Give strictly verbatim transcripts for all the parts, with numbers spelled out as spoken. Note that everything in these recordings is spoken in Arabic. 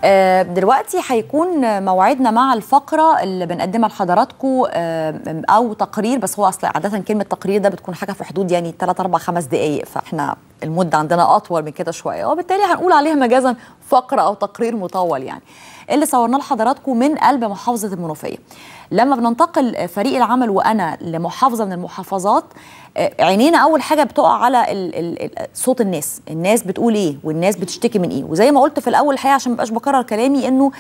دلوقتي هيكون موعدنا مع الفقرة اللي بنقدمها لحضراتكم أو تقرير، بس هو أصلا عادة كلمة تقرير ده بتكون حاجة في حدود يعني ثلاث أربع خمس دقايق، فإحنا المدة عندنا أطول من كده شوية، وبالتالي هنقول عليها مجازا فقرة أو تقرير مطول يعني اللي صورناه لحضراتكم من قلب محافظة المنوفية. لما بننتقل فريق العمل وأنا لمحافظة من المحافظات، عينينا أول حاجة بتقع على ال ال صوت الناس، الناس بتقول إيه والناس بتشتكي من إيه. وزي ما قلت في الأول الحقيقة عشان مبقاش بكرر كلامي، إنه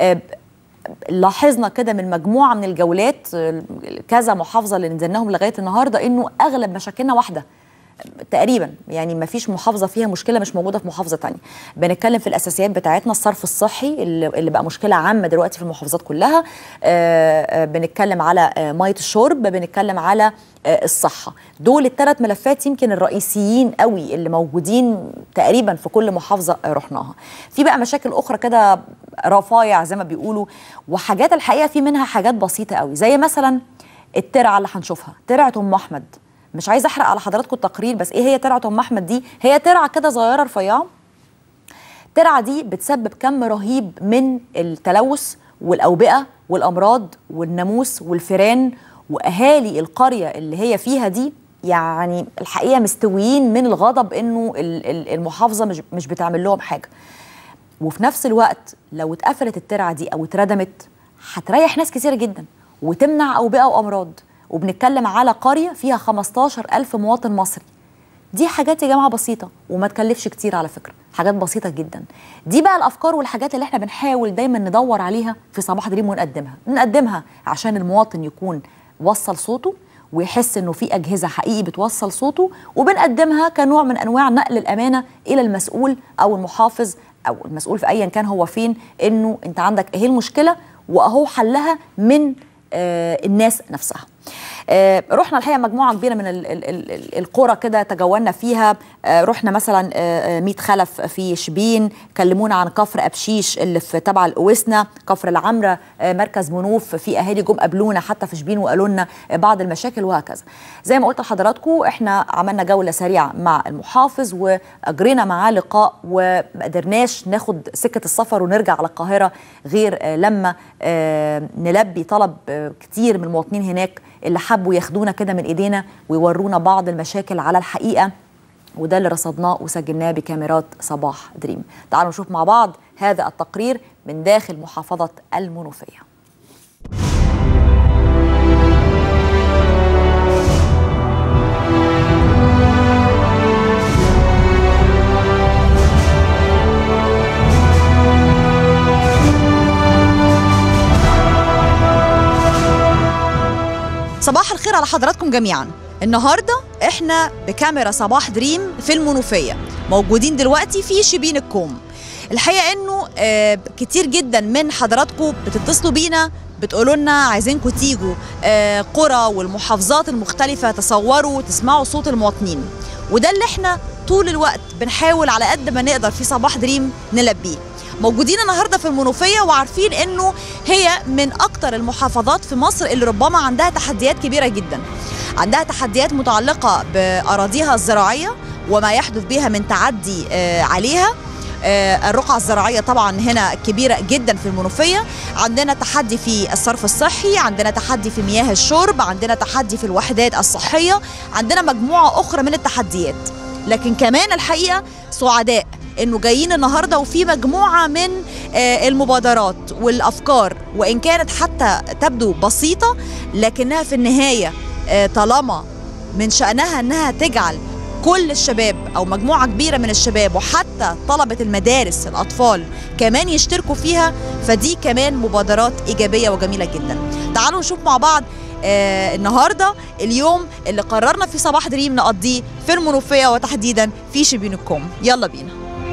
لاحظنا كده من مجموعة من الجولات كذا محافظة اللي نزلناهم لغاية النهاردة إنه أغلب مشاكلنا واحدة تقريبا، يعني ما فيش محافظه فيها مشكله مش موجوده في محافظه ثانيه. بنتكلم في الاساسيات بتاعتنا، الصرف الصحي اللي, اللي بقى مشكله عامه دلوقتي في المحافظات كلها، آآ بنتكلم على ميه الشرب، بنتكلم على الصحه. دول الثلاث ملفات يمكن الرئيسيين قوي اللي موجودين تقريبا في كل محافظه رحناها. في بقى مشاكل اخرى كده رفايع زي ما بيقولوا، وحاجات الحقيقه في منها حاجات بسيطه قوي، زي مثلا الترعه اللي هنشوفها، ترعه ام احمد. مش عايزه احرق على حضراتكم التقرير، بس ايه هي ترعه ام احمد دي؟ هي ترعه كده صغيره رفيعه. الترعه دي بتسبب كم رهيب من التلوث والاوبئه والامراض والناموس والفيران، واهالي القريه اللي هي فيها دي يعني الحقيقه مستويين من الغضب انه المحافظه مش مش بتعمل لهم حاجه. وفي نفس الوقت لو اتقفلت الترعه دي او اتردمت هتريح ناس كثيره جدا وتمنع اوبئه وامراض. وبنتكلم على قرية فيها خمستاشر ألف مواطن مصري. دي حاجات يا جماعة بسيطة وما تكلفش كتير على فكرة، حاجات بسيطة جدا. دي بقى الأفكار والحاجات اللي احنا بنحاول دايما ندور عليها في صباح دريم ونقدمها نقدمها عشان المواطن يكون وصل صوته ويحس انه في أجهزة حقيقي بتوصل صوته، وبنقدمها كنوع من أنواع نقل الأمانة إلى المسؤول أو المحافظ أو المسؤول في أيا كان هو فين، إنه أنت عندك إيه المشكلة وأهو حلها من آه الناس نفسها. آه رحنا الحقيقه مجموعه كبيره من ال ال ال القرى كده تجولنا فيها. آه رحنا مثلا آه ميت خلف في شبين، كلمونا عن كفر ابشيش اللي في تبع القويسنا، كفر العمره، آه مركز منوف، في اهالي جم قابلونا حتى في شبين وقالوا لنا آه بعض المشاكل وهكذا. زي ما قلت لحضراتكم احنا عملنا جوله سريعه مع المحافظ واجرينا معاه لقاء، وما قدرناش ناخد سكه السفر ونرجع على القاهره غير آه لما آه نلبي طلب آه كتير من المواطنين هناك اللي حبوا ياخدونا كده من ايدينا ويورونا بعض المشاكل على الحقيقه، وده اللي رصدناه وسجلناه بكاميرات صباح دريم. تعالوا نشوف مع بعض هذا التقرير من داخل محافظه المنوفيه. صباح الخير على حضراتكم جميعا. النهارده احنا بكاميرا صباح دريم في المنوفيه، موجودين دلوقتي في شبين الكوم. الحقيقه انه آه كتير جدا من حضراتكم بتتصلوا بينا بتقولوا لنا عايزينكم تيجوا آه قرى والمحافظات المختلفه تصوروا تسمعوا صوت المواطنين، وده اللي احنا طول الوقت بنحاول على قد ما نقدر في صباح دريم نلبيه. موجودين النهارده في المنوفيه وعارفين انه هي من اكتر المحافظات في مصر اللي ربما عندها تحديات كبيره جدا. عندها تحديات متعلقه باراضيها الزراعيه وما يحدث بها من تعدي عليها. الرقعة الزراعية طبعا هنا كبيرة جدا في المنوفية. عندنا تحدي في الصرف الصحي، عندنا تحدي في مياه الشرب، عندنا تحدي في الوحدات الصحية، عندنا مجموعة أخرى من التحديات. لكن كمان الحقيقة سعداء انه جايين النهارده وفي مجموعه من المبادرات والافكار، وان كانت حتى تبدو بسيطه لكنها في النهايه طالما من شأنها انها تجعل كل الشباب او مجموعه كبيره من الشباب وحتى طلبه المدارس الاطفال كمان يشتركوا فيها، فدي كمان مبادرات ايجابيه وجميله جدا. تعالوا نشوف مع بعض آه النهارده اليوم اللي قررنا في صباح دريم نقضيه في المنوفيه وتحديدا في شبين الكوم. يلا بينا.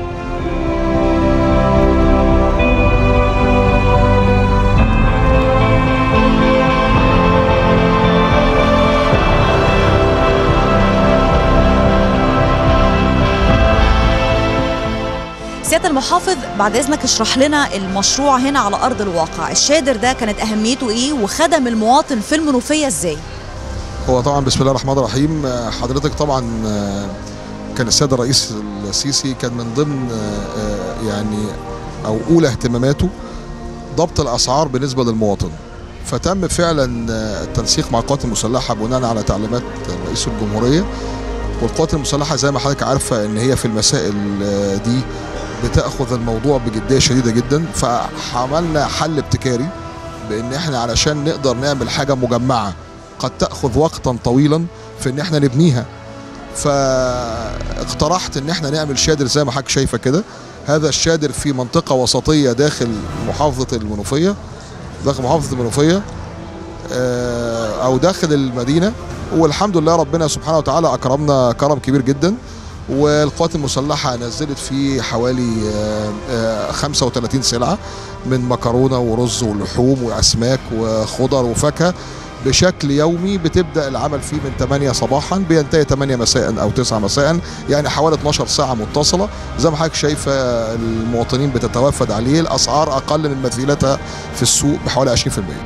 سيادة المحافظ بعد إذنك اشرح لنا المشروع هنا على أرض الواقع. الشادر ده كانت أهميته إيه وخدم المواطن في المنوفية إزاي؟ هو طبعا بسم الله الرحمن الرحيم. حضرتك طبعا كان السيد الرئيس السيسي كان من ضمن يعني او اولى اهتماماته ضبط الاسعار بالنسبه للمواطن. فتم فعلا التنسيق مع القوات المسلحه بناء على تعليمات رئيس الجمهوريه، والقوات المسلحه زي ما حضرتك عارفه ان هي في المسائل دي بتاخذ الموضوع بجديه شديده جدا. فعملنا حل ابتكاري بان احنا علشان نقدر نعمل حاجه مجمعه قد تاخذ وقتا طويلا في ان احنا نبنيها، فاقترحت ان احنا نعمل شادر زي ما حضرتك شايفه كده. هذا الشادر في منطقه وسطيه داخل محافظه المنوفيه، داخل محافظه المنوفيه او داخل المدينه، والحمد لله ربنا سبحانه وتعالى اكرمنا كرم كبير جدا. والقوات المسلحه نزلت فيه حوالي خمسة وثلاثين سلعه من مكرونه ورز ولحوم واسماك وخضر وفاكهه بشكل يومي. بتبدا العمل فيه من ثمانية صباحا بينتهي ثمانية مساء او تسعة مساء، يعني حوالي اثناشر ساعه متصله. زي ما حضرتك شايفه المواطنين بتتوافد عليه. الاسعار اقل من مثيلتها في السوق بحوالي عشرين بالمئة.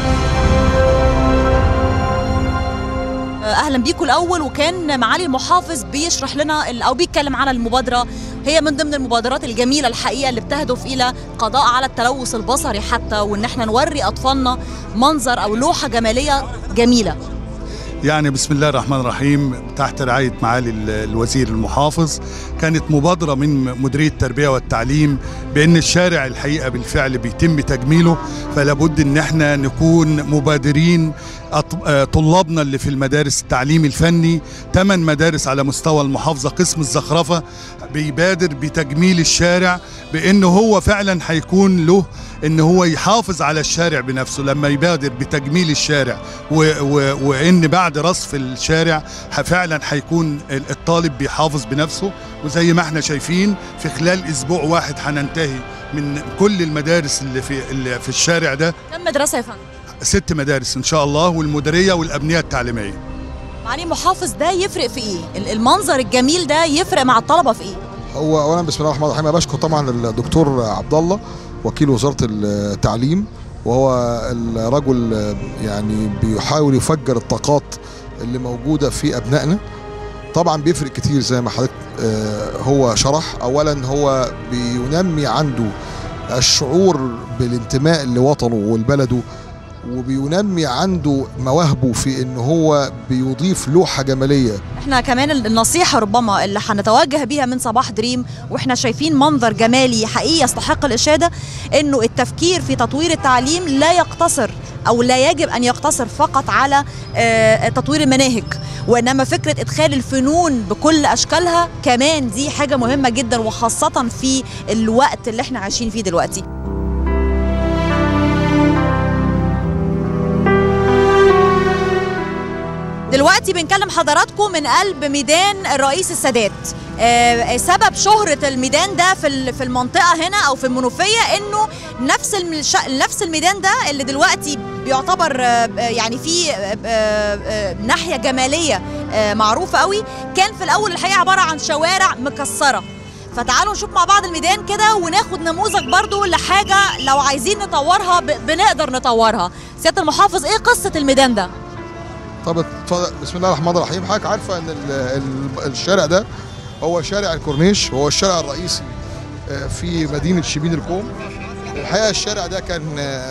اهلا بيكم الاول. وكان معالي المحافظ بيشرح لنا او بيتكلم على المبادره، هي من ضمن المبادرات الجميله الحقيقه اللي بتهدف الى قضاء على التلوث البصري حتى، وان احنا نوري اطفالنا منظر او لوحه جماليه جميله. يعني بسم الله الرحمن الرحيم، تحت رعاية معالي الوزير المحافظ كانت مبادرة من مديرية التربية والتعليم بأن الشارع الحقيقة بالفعل بيتم تجميله، فلا بد ان احنا نكون مبادرين. طلابنا اللي في المدارس التعليم الفني ثمان مدارس على مستوى المحافظة قسم الزخرفة بيبادر بتجميل الشارع، بأنه هو فعلا هيكون له ان هو يحافظ على الشارع بنفسه لما يبادر بتجميل الشارع، وان بعد رصف الشارع فعلا هيكون الطالب بيحافظ بنفسه. وزي ما احنا شايفين في خلال اسبوع واحد هننتهي من كل المدارس اللي في اللي في الشارع ده. كم مدرسه يا فندم؟ ست مدارس ان شاء الله، والمديريه والابنيه التعليميه. معالي المحافظ ده يفرق في ايه؟ المنظر الجميل ده يفرق مع الطلبه في ايه؟ هو اولا بسم الله الرحمن الرحيم، بشكر طبعا الدكتور عبد الله وكيل وزاره التعليم، وهو الرجل يعني بيحاول يفجر الطاقات اللي موجوده في ابنائنا. طبعا بيفرق كتير زي ما حضرتك هو شرح. اولا هو بينمي عنده الشعور بالانتماء لوطنه ولبلده، وبينمي عنده مواهبه في ان هو بيضيف لوحه جماليه. احنا كمان النصيحه ربما اللي هنتوجه بيها من صباح دريم واحنا شايفين منظر جمالي حقيقي يستحق الاشاده، انه التفكير في تطوير التعليم لا يقتصر او لا يجب ان يقتصر فقط على تطوير المناهج، وانما فكره ادخال الفنون بكل اشكالها كمان دي حاجه مهمه جدا، وخاصه في الوقت اللي احنا عايشين فيه دلوقتي. دلوقتي بنكلم حضراتكم من قلب ميدان الرئيس السادات. آه سبب شهرة الميدان ده في في المنطقة هنا أو في المنوفية إنه نفس المش... نفس الميدان ده اللي دلوقتي بيعتبر آه يعني فيه آه آه ناحية جمالية آه معروفة قوي، كان في الأول الحقيقة عبارة عن شوارع مكسرة. فتعالوا نشوف مع بعض الميدان كده وناخد نموذج برضو لحاجة لو عايزين نطورها بنقدر نطورها. سيادة المحافظ، إيه قصة الميدان ده؟ طب بسم الله الرحمن الرحيم. حضرتك عارفه ان الشارع ده هو شارع الكورنيش، وهو الشارع الرئيسي في مدينه شبين الكوم. الحقيقه الشارع ده كان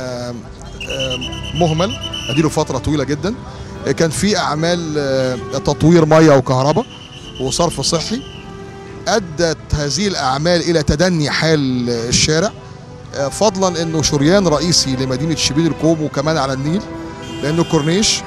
مهمل اديله فتره طويله جدا. كان في اعمال تطوير ميه وكهرباء وصرف صحي، ادت هذه الاعمال الى تدني حال الشارع، فضلا انه شريان رئيسي لمدينه شبين الكوم وكمان على النيل لانه كورنيش.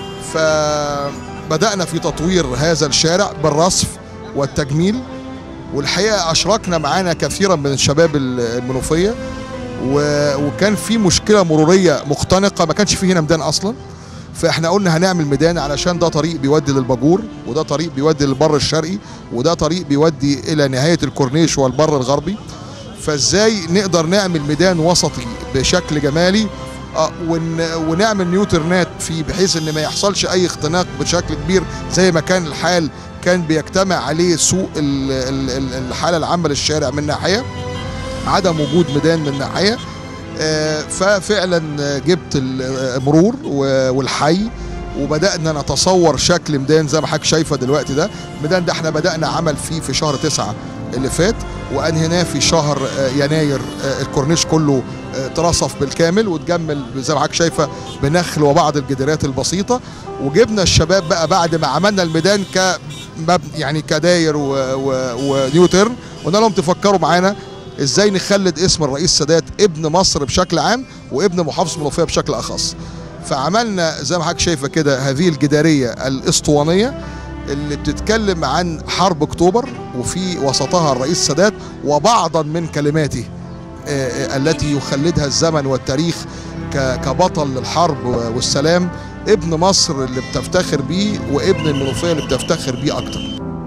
فبدأنا في تطوير هذا الشارع بالرصف والتجميل، والحقيقة أشركنا معانا كثيرا من الشباب المنوفية، وكان في مشكلة مرورية مختنقة، ما كانش فيه هنا ميدان أصلا. فإحنا قلنا هنعمل ميدان علشان ده طريق بيودي للباجور، وده طريق بيودي للبر الشرقي، وده طريق بيودي إلى نهاية الكورنيش والبر الغربي. فإزاي نقدر نعمل ميدان وسطي بشكل جمالي آه ونعمل نيوترنات فيه بحيث ان ما يحصلش اي اختناق بشكل كبير زي ما كان الحال، كان بيجتمع عليه سوء الحاله العامه للشارع من ناحيه، عدم وجود ميدان من ناحيه. آه ففعلا جبت المرور والحي وبدانا نتصور شكل ميدان زي ما حضرتك شايفه دلوقتي. ده الميدان ده احنا بدانا عمل فيه في شهر تسعة اللي فات، وانهيناه في شهر يناير. الكورنيش كله اترصف بالكامل واتجمل زي ما حضرتك شايفه بنخل وبعض الجدارات البسيطه، وجبنا الشباب بقى بعد ما عملنا الميدان ك يعني كداير ونيوترن، قلنا لهم تفكروا معانا ازاي نخلد اسم الرئيس السادات ابن مصر بشكل عام وابن محافظه المنوفيه بشكل اخص. فعملنا زي ما حضرتك شايفه كده هذه الجداريه الاسطوانيه اللي بتتكلم عن حرب اكتوبر وفي وسطها الرئيس السادات وبعضا من كلماته التي يخلدها الزمن والتاريخ كبطل للحرب والسلام، ابن مصر اللي بتفتخر بيه وابن المنوفيه اللي بتفتخر بيه اكتر.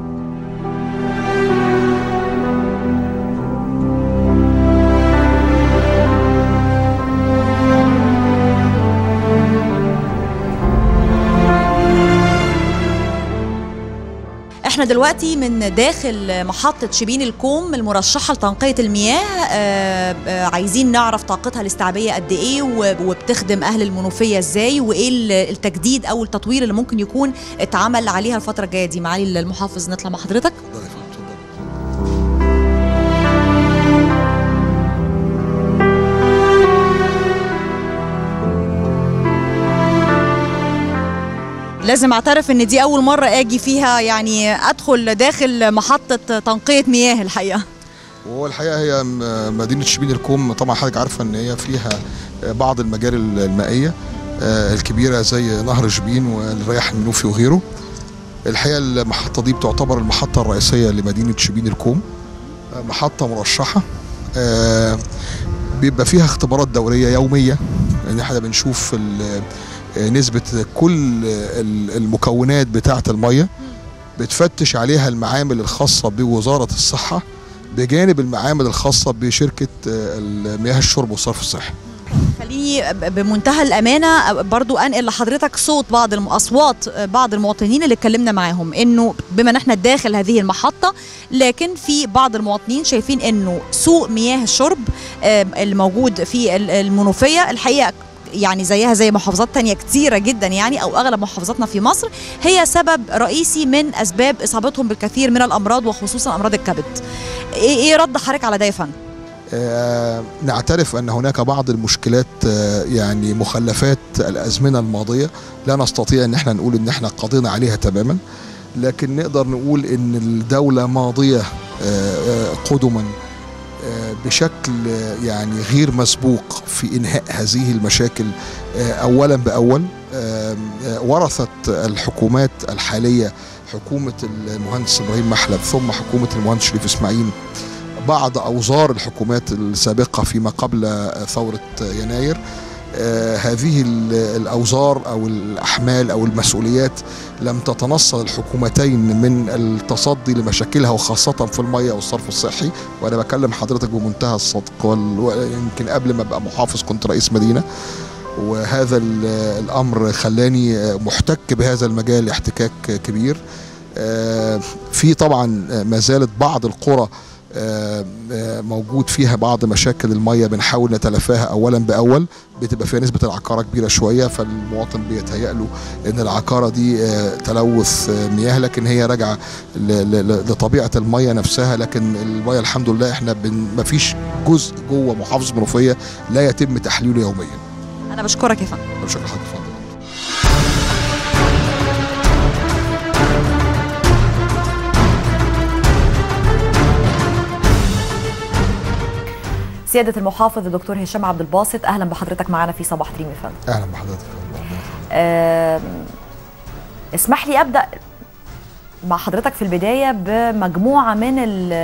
احنا دلوقتي من داخل محطة شبين الكوم المرشحة لتنقية المياه. آآ آآ عايزين نعرف طاقتها الاستيعابية قد ايه وبتخدم اهل المنوفية ازاي، وايه التجديد او التطوير اللي ممكن يكون اتعمل عليها الفترة الجاية دي. معالي المحافظ نطلع مع حضرتك. لازم اعترف ان دي اول مره اجي فيها، يعني ادخل داخل محطه تنقيه مياه الحقيقه. وهو الحقيقه هي مدينه شبين الكوم طبعا حضرتك عارفه ان هي فيها بعض المجاري المائيه الكبيره زي نهر شبين والرياح المنوفي وغيره. الحقيقه المحطه دي بتعتبر المحطه الرئيسيه لمدينه شبين الكوم، محطه مرشحه بيبقى فيها اختبارات دوريه يوميه، ان احنا بنشوف نسبة كل المكونات بتاعة المية، بتفتش عليها المعامل الخاصة بوزارة الصحة بجانب المعامل الخاصة بشركة المياه الشرب والصرف الصحي. خليني بمنتهى الأمانة برضو أنقل لحضرتك صوت بعض الأصوات بعض المواطنين اللي اتكلمنا معاهم، إنه بما إن احنا داخل هذه المحطة لكن في بعض المواطنين شايفين إنه سوق مياه الشرب الموجود في المنوفية الحقيقة يعني زيها زي محافظات تانية كتيرة جدا، يعني أو أغلب محافظاتنا في مصر هي سبب رئيسي من أسباب إصابتهم بالكثير من الأمراض وخصوصا أمراض الكبد. إيه, إيه رد حضرتك على ده يا فندم؟ آه نعترف أن هناك بعض المشكلات، آه يعني مخلفات الأزمنة الماضية لا نستطيع أن احنا نقول أن احنا قضينا عليها تماما، لكن نقدر نقول أن الدولة ماضية آه قدما بشكل يعني غير مسبوق في إنهاء هذه المشاكل أولا بأول. ورثت الحكومات الحالية حكومة المهندس إبراهيم محلب ثم حكومة المهندس شريف إسماعيل بعض أوزار الحكومات السابقة فيما قبل ثورة يناير. آه هذه الأوزار أو الأحمال أو المسؤوليات لم تتنصل الحكومتين من التصدي لمشاكلها وخاصة في المياه والصرف الصحي، وأنا بكلم حضرتك بمنتهى الصدق، يمكن قبل ما أبقى محافظ كنت رئيس مدينة، وهذا الأمر خلاني محتك بهذا المجال احتكاك كبير. آه في طبعا ما زالت بعض القرى موجود فيها بعض مشاكل المية بنحاول نتلافاها أولا بأول، بتبقى فيها نسبة العقارة كبيرة شوية، فالمواطن بيتهيأ له إن العقارة دي تلوث مياه، لكن هي راجعة لطبيعة المية نفسها. لكن المية الحمد لله احنا مفيش جزء جوه محافظة المنوفية لا يتم تحليله يوميا. أنا بشكرك يا فندم. بشكر حضرتك. سيادة المحافظ الدكتور هشام عبد الباسط، أهلا بحضرتك معنا في صباح دريم يا فندم. أهلا بحضرتك. أه اسمح لي أبدأ مع حضرتك في البداية بمجموعة من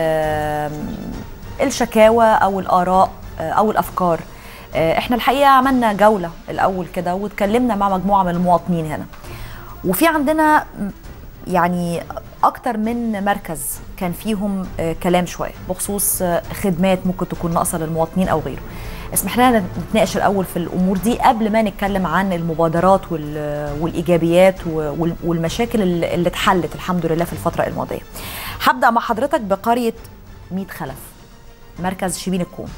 الشكاوى أو الآراء أو الأفكار. أه احنا الحقيقة عملنا جولة الأول كده واتكلمنا مع مجموعة من المواطنين هنا، وفي عندنا يعني أكتر من مركز كان فيهم كلام شوية بخصوص خدمات ممكن تكون ناقصة للمواطنين أو غيره. اسمح لنا نتناقش الأول في الأمور دي قبل ما نتكلم عن المبادرات والإيجابيات والمشاكل اللي اتحلت الحمد لله في الفترة الماضية. هبدأ مع حضرتك بقرية ميت خلف مركز شبين الكوم.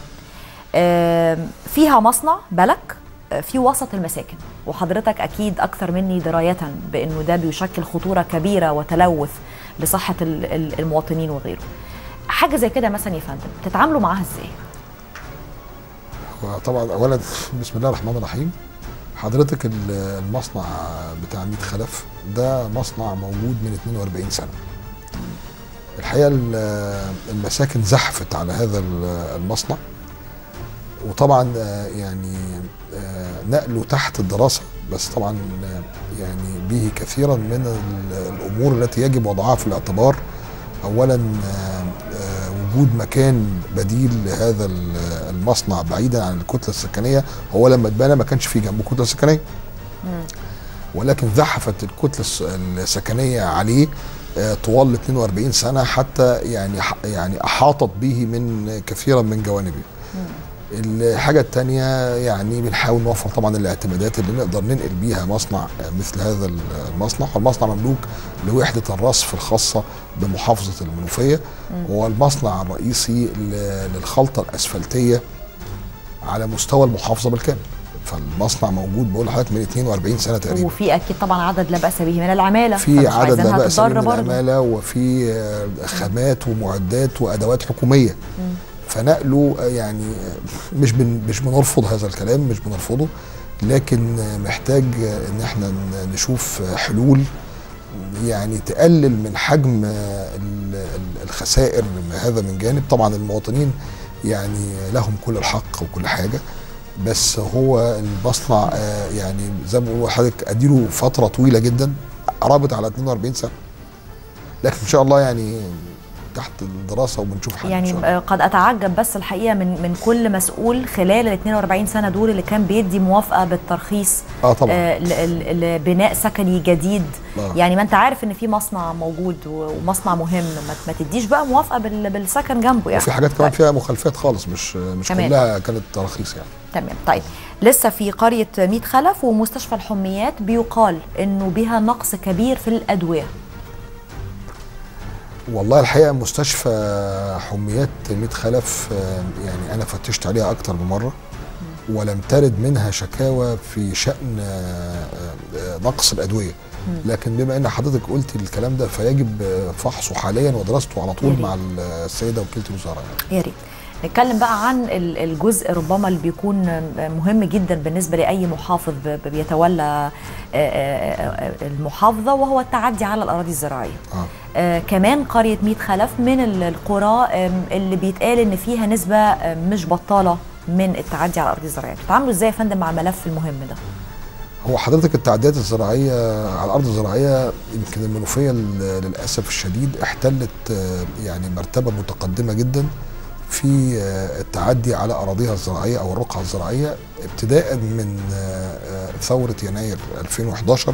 فيها مصنع بلك في وسط المساكن، وحضرتك أكيد أكثر مني دراية بأنه ده بيشكل خطورة كبيرة وتلوث لصحة المواطنين وغيره. حاجه زي كده مثلا يا فندم تتعاملوا معاها ازاي؟ طبعا اولا بسم الله الرحمن الرحيم. حضرتك المصنع بتاع ميت خلف ده مصنع موجود من اتنين واربعين سنه. الحقيقه المساكن زحفت على هذا المصنع، وطبعا يعني نقله تحت الدراسه، بس طبعا يعني به كثيرا من الامور التي يجب وضعها في الاعتبار. اولا وجود مكان بديل لهذا المصنع بعيدا عن الكتله السكنيه. هو لما اتبنى ما كانش فيه جنبه كتله سكنيه، ولكن زحفت الكتله السكنيه عليه طوال اتنين واربعين سنه، حتى يعني يعني احاطت به من كثيرا من جوانبه. الحاجه الثانيه يعني بنحاول نوفر طبعا الاعتمادات اللي نقدر ننقل بيها مصنع مثل هذا المصنع. المصنع مملوك لوحده الرصف الخاصه بمحافظه المنوفيه، هو المصنع الرئيسي للخلطه الاسفلتيه على مستوى المحافظه بالكامل. فالمصنع موجود بقول لحضرتك من اتنين واربعين سنه تقريبا، وفي اكيد طبعا عدد لا باس به من العماله، في عدد لا باس به من العماله، وفي خامات ومعدات وادوات حكوميه. م. فنقله يعني مش بن مش بنرفض هذا الكلام، مش بنرفضه، لكن محتاج ان احنا نشوف حلول يعني تقلل من حجم الخسائر. هذا من جانب طبعا المواطنين يعني لهم كل الحق وكل حاجه، بس هو المصنع يعني زي ما بقول لحضرتك اديله فتره طويله جدا، قربت على اتنين واربعين سنه، لكن ان شاء الله يعني تحت الدراسه وبنشوف حاجه يعني. قد اتعجب بس الحقيقه من من كل مسؤول خلال ال اتنين واربعين سنه دول اللي كان بيدي موافقه بالترخيص اه طبعا آه لبناء سكني جديد. آه. يعني ما انت عارف ان في مصنع موجود ومصنع مهم، ما تديش بقى موافقه بالسكن جنبه يعني. وفي حاجات كمان فيها مخالفات خالص، مش مش كمان. كلها كانت تراخيص يعني. تمام. طيب لسه في قريه ميت خلف ومستشفى الحميات بيقال انه بها نقص كبير في الادويه. والله الحقيقه مستشفى حميات ميت خلف يعني انا فتشت عليها اكتر من مره ولم ترد منها شكاوى في شان نقص الادويه، لكن بما ان حضرتك قلت الكلام ده فيجب فحصه حاليا ودراسته على طول مع السيده وكيله الوزاره. يا ريت نتكلم بقى عن الجزء ربما اللي بيكون مهم جدا بالنسبه لاي محافظ بيتولى المحافظه، وهو التعدي على الاراضي الزراعيه. آه. آه كمان قريه ميت خلف من القرى اللي بيتقال ان فيها نسبه مش بطاله من التعدي على الاراضي الزراعيه. بتتعاملوا ازاي يا فندم مع الملف المهم ده؟ هو حضرتك التعديات الزراعيه على الارض الزراعيه يمكن المنوفيه للاسف الشديد احتلت يعني مرتبه متقدمه جدا في التعدي على اراضيها الزراعيه او الرقعه الزراعيه، ابتداء من ثوره يناير الفين وحداشر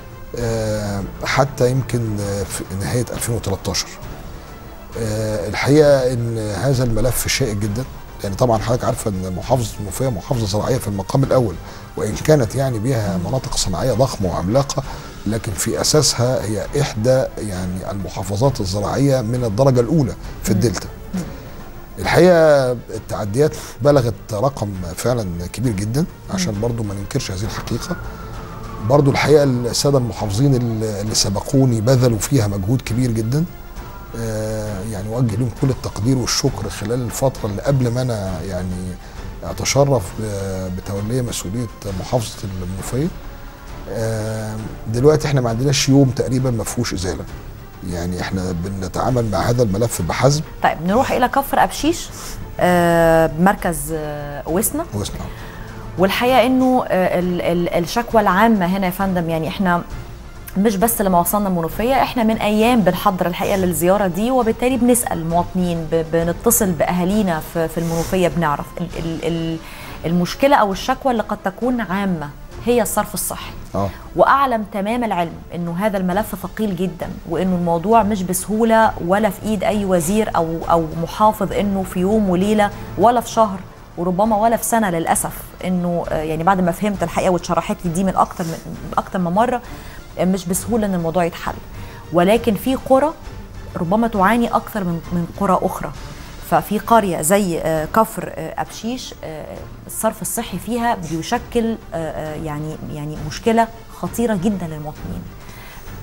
حتى يمكن في نهايه الفين وتلتاشر. الحقيقه ان هذا الملف شائك جدا، لان طبعا حضرتك عارفه ان محافظه المنوفيه محافظه زراعيه في المقام الاول، وان كانت يعني بها مناطق صناعيه ضخمه وعملاقه، لكن في اساسها هي احدى يعني المحافظات الزراعيه من الدرجه الاولى في الدلتا. الحقيقه التعديات بلغت رقم فعلا كبير جدا، عشان برضو ما ننكرش هذه الحقيقه. برضو الحقيقه الساده المحافظين اللي سبقوني بذلوا فيها مجهود كبير جدا، يعني اوجه لهم كل التقدير والشكر خلال الفتره اللي قبل ما انا يعني اتشرف بتوليه مسؤوليه محافظه المنوفيه. دلوقتي احنا ما عندناش يوم تقريبا ما فيهوش ازاله، يعني احنا بنتعامل مع هذا الملف بحزم. طيب نروح الى كفر ابشيش، آه مركز آه وسنه. وسنه. والحقيقه انه آه ال ال الشكوى العامه هنا يا فندم، يعني احنا مش بس لما وصلنا المنوفيه، احنا من ايام بنحضر الحقيقه للزياره دي، وبالتالي بنسال المواطنين، بنتصل باهالينا في, في المنوفيه، بنعرف ال ال ال المشكله او الشكوى اللي قد تكون عامه هي الصرف الصحي. أوه. واعلم تمام العلم انه هذا الملف ثقيل جدا، وانه الموضوع مش بسهوله ولا في ايد اي وزير او او محافظ انه في يوم وليله ولا في شهر وربما ولا في سنه، للاسف انه يعني بعد ما فهمت الحقيقه واتشرحت لي دي من اكتر من اكتر من مره، مش بسهوله ان الموضوع يتحل. ولكن في قرى ربما تعاني اكثر من من قرى اخرى. ففي قريه زي كفر ابشيش الصرف الصحي فيها بيشكل يعني يعني مشكله خطيره جدا للمواطنين.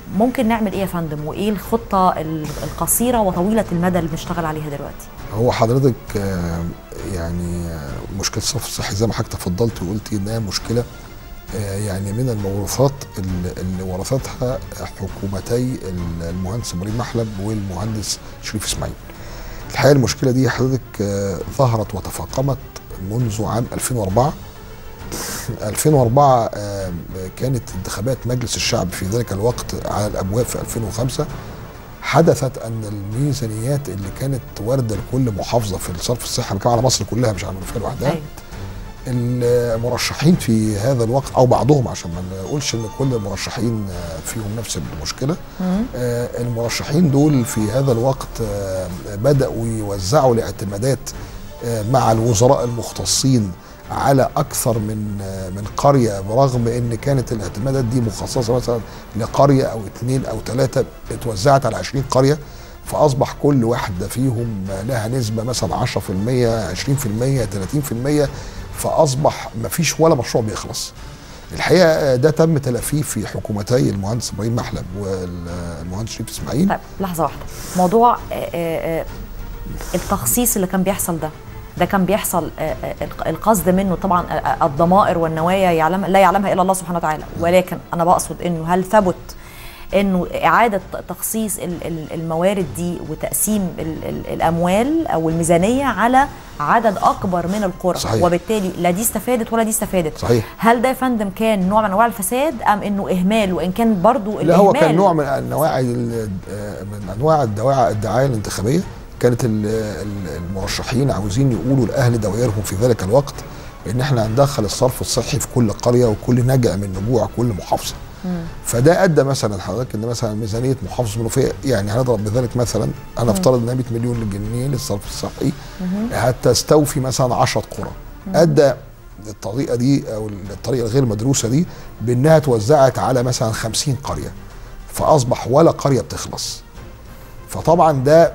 ممكن نعمل ايه يا فندم، وايه الخطه القصيره وطويله المدى اللي بنشتغل عليها دلوقتي؟ هو حضرتك يعني مشكله الصرف الصحي زي ما حضرتك تفضلتي وقلتي انها مشكله يعني من الموروثات اللي ورثتها حكومتي المهندس ابراهيم محلب والمهندس شريف اسماعيل. الحقيقه المشكله دي حضرتك ظهرت وتفاقمت منذ عام ألفين وأربعة. ألفين وأربعة كانت انتخابات مجلس الشعب في ذلك الوقت على الابواب في ألفين وخمسة. حدثت ان الميزانيات اللي كانت وارده لكل محافظه في الصرف الصحي، بنتكلم على مصر كلها مش على المنوفيه لوحدها، المرشحين في هذا الوقت او بعضهم، عشان ما نقولش ان كل المرشحين فيهم نفس المشكله، المرشحين دول في هذا الوقت بداوا يوزعوا الاعتمادات مع الوزراء المختصين على اكثر من من قريه، برغم ان كانت الاعتمادات دي مخصصه مثلا لقريه او اثنين او ثلاثه، اتوزعت على عشرين قريه، فاصبح كل واحده فيهم لها نسبه مثلا عشرة في المية عشرين في المية ثلاثين في المية، فاصبح ما فيش ولا مشروع بيخلص. الحقيقه ده تم تلافيه في حكومتي المهندس ابراهيم محلب والمهندس شريف اسماعيل. طيب لحظه واحده، موضوع التخصيص اللي كان بيحصل ده ده كان بيحصل القصد منه طبعا الضمائر والنوايا يعلم لا يعلمها الا الله سبحانه وتعالى، ولكن انا بقصد انه هل ثبت انه اعاده تخصيص الموارد دي وتقسيم الاموال او الميزانيه على عدد اكبر من القرى، صحيح. وبالتالي لا دي استفادت ولا دي استفادت، صحيح. هل ده يا فندم كان نوع من انواع الفساد ام انه اهمال؟ وان كان برضو لا الاهمال هو كان نوع من انواع من انواع الدواعي الدعايه الانتخابيه. كانت المرشحين عاوزين يقولوا لاهل دوائرهم في ذلك الوقت ان احنا هندخل الصرف الصحي في كل قريه وكل نجع من نجوع كل محافظه. مم. فده ادى مثلا حضرتك ان مثلا ميزانيه محافظه المنوفيه، يعني هنضرب بذلك مثلا انا افترض انها مية مليون جنيه للصرف الصحي، هتستوفي مثلا عشرة قرى. ادى الطريقه دي او الطريقه الغير مدروسه دي بانها توزعت على مثلا خمسين قريه، فاصبح ولا قريه بتخلص. فطبعا ده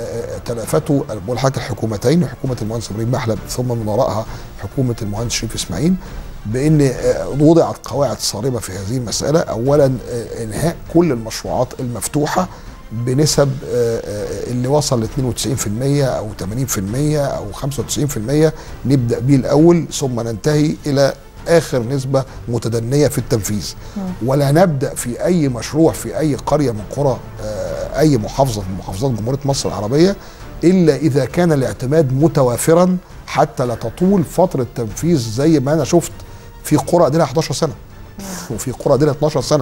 تلافته بقول لحضرتك الحكومتين، حكومه المهندس ابراهيم محلب ثم من وراءها حكومه المهندس شريف اسماعيل، بان وضعت قواعد صارمه في هذه المساله. اولا انهاء كل المشروعات المفتوحه بنسب اللي وصل ل اثنين وتسعين في المية او ثمانين في المية او خمسة وتسعين في المية نبدا بيه الاول، ثم ننتهي الى اخر نسبه متدنيه في التنفيذ. ولا نبدا في اي مشروع في اي قريه من قرى اي محافظه من محافظات جمهوريه مصر العربيه الا اذا كان الاعتماد متوافرا، حتى لا تطول فتره تنفيذ زي ما انا شفت في قرى قدرها احد عشر سنه وفي قرى قدرها اتناشر سنه،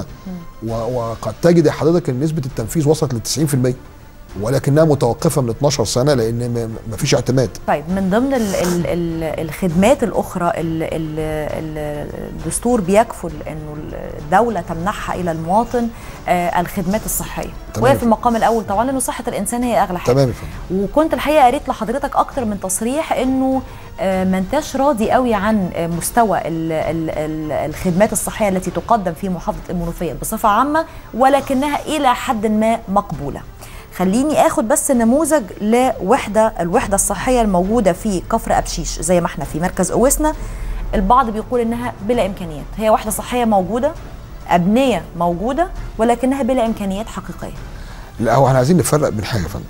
وقد تجد حضرتك ان نسبه التنفيذ وصلت ل تسعين في المية ولكنها متوقفه من اتناشر سنه لان ما فيش اعتماد. طيب من ضمن ال ال ال الخدمات الاخرى اللي الدستور بيكفل انه الدوله تمنحها الى المواطن آه الخدمات الصحيه، وهي في المقام الاول طبعا لانه صحه الانسان هي اغلى حاجه. تمام. وكنت الحقيقه قريت لحضرتك اكتر من تصريح انه آه ما انتش راضي قوي عن مستوى ال ال ال الخدمات الصحيه التي تقدم في محافظه المنوفيه بصفه عامه، ولكنها الى حد ما مقبوله. خليني اخد بس نموذج لوحده الوحده الصحيه الموجوده في كفر ابشيش زي ما احنا في مركز اوسنا. البعض بيقول انها بلا امكانيات، هي وحده صحيه موجوده، ابنيه موجوده، ولكنها بلا امكانيات حقيقيه. لا هو احنا عايزين نفرق بين حاجه يا فندم.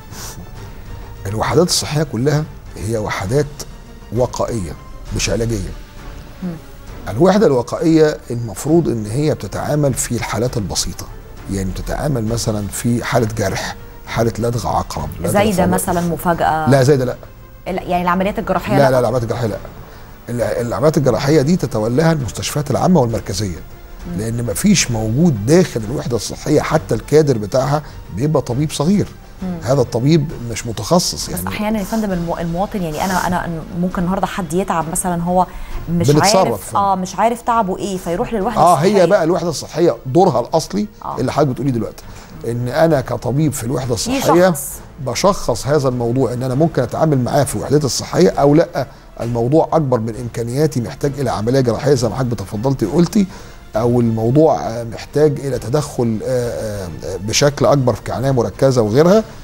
الوحدات الصحيه كلها هي وحدات وقائيه مش علاجيه. م. الوحده الوقائيه المفروض ان هي بتتعامل في الحالات البسيطه، يعني بتتعامل مثلا في حاله جرح، حاله لدغ عقرب، زي ده مثلا مفاجاه. لا زي ده لا، يعني العمليات الجراحيه لا لا لا العمليات الجراحيه لا. العمليات الجراحيه دي تتولاها المستشفيات العامه والمركزيه، م. لان ما فيش موجود داخل الوحده الصحيه حتى الكادر بتاعها بيبقى طبيب صغير. مم. هذا الطبيب مش متخصص يعني. بس احيانا يا فندم المواطن، يعني انا انا ممكن النهارده حد يتعب مثلا هو مش عارف اه مش عارف تعبه ايه فيروح للوحده اه الصحيه. هي بقى الوحده الصحيه دورها الاصلي آه. اللي حضرتك بتقوليه دلوقتي، ان انا كطبيب في الوحده الصحيه يشخص. بشخص هذا الموضوع ان انا ممكن اتعامل معاه في وحدتي الصحيه او لا، الموضوع اكبر من امكانياتي محتاج الى عمليه جراحيه زي ما حضرتك بتفضلتي قلتي، او الموضوع محتاج الى تدخل بشكل اكبر في كعنايه مركزه وغيرها.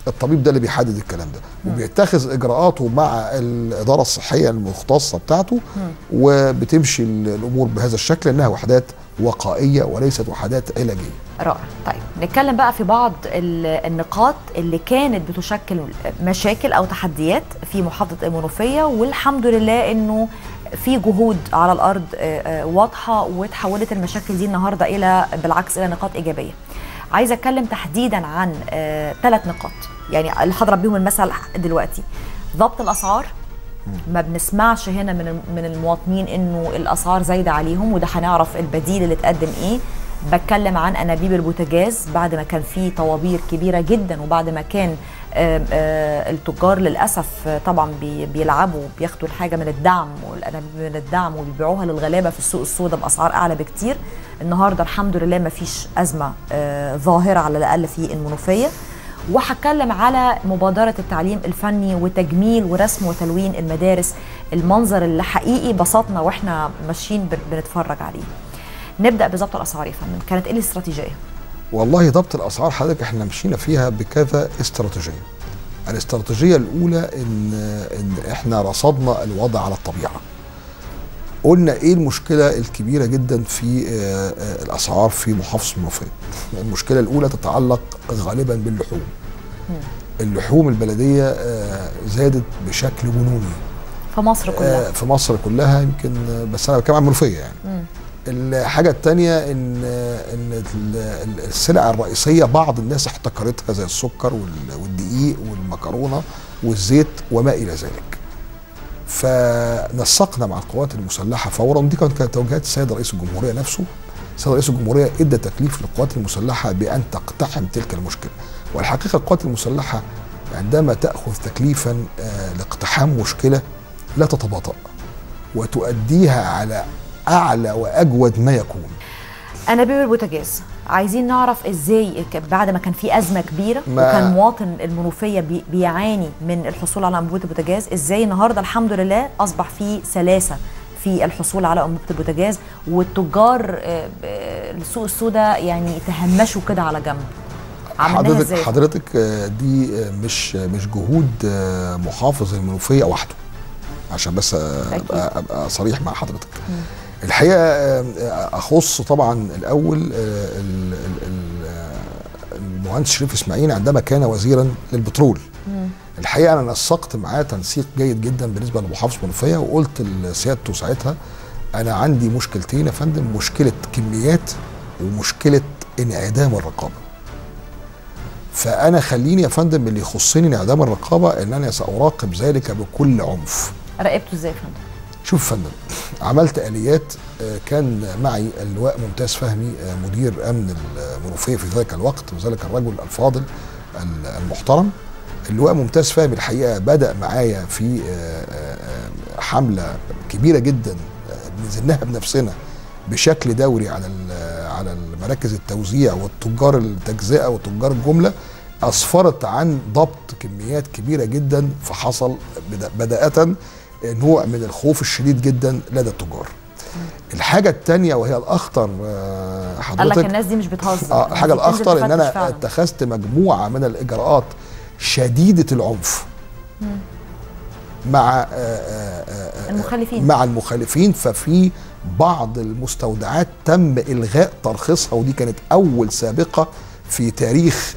الطبيب ده اللي بيحدد الكلام ده، وبيتخذ اجراءاته مع الاداره الصحيه المختصه بتاعته، وبتمشي الامور بهذا الشكل، انها وحدات وقائيه وليست وحدات علاجيه. رائع. طيب نتكلم بقى في بعض النقاط اللي كانت بتشكل مشاكل او تحديات في محافظه المنوفيه، والحمد لله انه في جهود على الارض واضحه، وتحولت المشاكل دي النهارده الى بالعكس الى نقاط ايجابيه. عايزه اتكلم تحديدا عن ثلاث نقاط يعني اللي هضرب بيهم المثل دلوقتي. ضبط الاسعار، ما بنسمعش هنا من من المواطنين انه الاسعار زايده عليهم، وده هنعرف البديل اللي اتقدم ايه. بتكلم عن انابيب البوتاجاز بعد ما كان في طوابير كبيره جدا، وبعد ما كان آآ آآ التجار للاسف طبعا بي بيلعبوا بياخدوا الحاجه من الدعم والانابيب من الدعم وبيبيعوها للغلابه في السوق السوداء باسعار اعلى بكتير. النهارده الحمد لله ما فيش ازمه ظاهره على الاقل في المنوفيه. وهتكلم على مبادره التعليم الفني وتجميل ورسم وتلوين المدارس، المنظر اللي حقيقي بسطنا واحنا ماشيين بنتفرج عليه. نبدا بضبط الاسعار يا فندم، كانت ايه الاستراتيجيه؟ والله ضبط الاسعار حضرتك احنا مشينا فيها بكذا استراتيجيه. الاستراتيجيه الاولى ان ان احنا رصدنا الوضع على الطبيعه. قلنا ايه المشكله الكبيره جدا في الاسعار في محافظه المنوفيه. المشكله الاولى تتعلق غالبا باللحوم. اللحوم البلديه زادت بشكل جنوني في مصر كلها. في مصر كلها يمكن، بس انا بتكلم عن المنوفيه يعني. م. الحاجه الثانيه ان ان السلع الرئيسيه بعض الناس احتكرتها زي السكر والدقيق والمكرونه والزيت وما الى ذلك. فنسقنا مع القوات المسلحه فورا، ودي كانت توجيهات السيد رئيس الجمهوريه نفسه. السيد رئيس الجمهوريه ادى تكليف للقوات المسلحه بان تقتحم تلك المشكله. والحقيقه القوات المسلحه عندما تاخذ تكليفا لاقتحام مشكله لا تتباطأ وتؤديها على اعلى واجود ما يكون. انابيب البوتاجاز عايزين نعرف ازاي بعد ما كان في ازمه كبيره وكان مواطن المنوفيه بي بيعاني من الحصول على انبوبه البوتاجاز، ازاي النهارده الحمد لله اصبح في سلاسه في الحصول على انبوبه البوتاجاز، والتجار السوق السوداء يعني تهمشوا كده على جنب. حضرتك حضرتك دي مش مش جهود محافظ المنوفيه وحده، عشان بس ابقى, أبقى صريح مع حضرتك. م. الحقيقه اخص طبعا الاول المهندس شريف اسماعيل عندما كان وزيرا للبترول. م. الحقيقه انا نسقت معاه تنسيق جيد جدا بالنسبه لمحافظه المنوفيه، وقلت لسيادته ساعتها انا عندي مشكلتين يا فندم، مشكله كميات ومشكله انعدام الرقابه. فانا خليني يا فندم اللي يخصني انعدام الرقابه ان انا ساراقب ذلك بكل عنف. راقبته ازاي يا فندم؟ شوف يا فندم، عملت اليات. كان معي اللواء ممتاز فهمي مدير امن المنوفيه في ذلك الوقت، وذلك الرجل الفاضل المحترم. اللواء ممتاز فهمي الحقيقه بدا معايا في حمله كبيره جدا نزلناها بنفسنا بشكل دوري على على مراكز التوزيع والتجار التجزئه وتجار الجمله، اسفرت عن ضبط كميات كبيره جدا. فحصل بدايه نوع من الخوف الشديد جدا لدى التجار. الحاجه الثانيه وهي الاخطر حضرتك، قال لك الناس دي مش بتهزر. اه الحاجه الاخطر ان انا فعلا اتخذت مجموعه من الاجراءات شديده العنف مم. مع آآ آآ المخالفين مع المخالفين. ففي بعض المستودعات تم الغاء ترخيصها، ودي كانت اول سابقه في تاريخ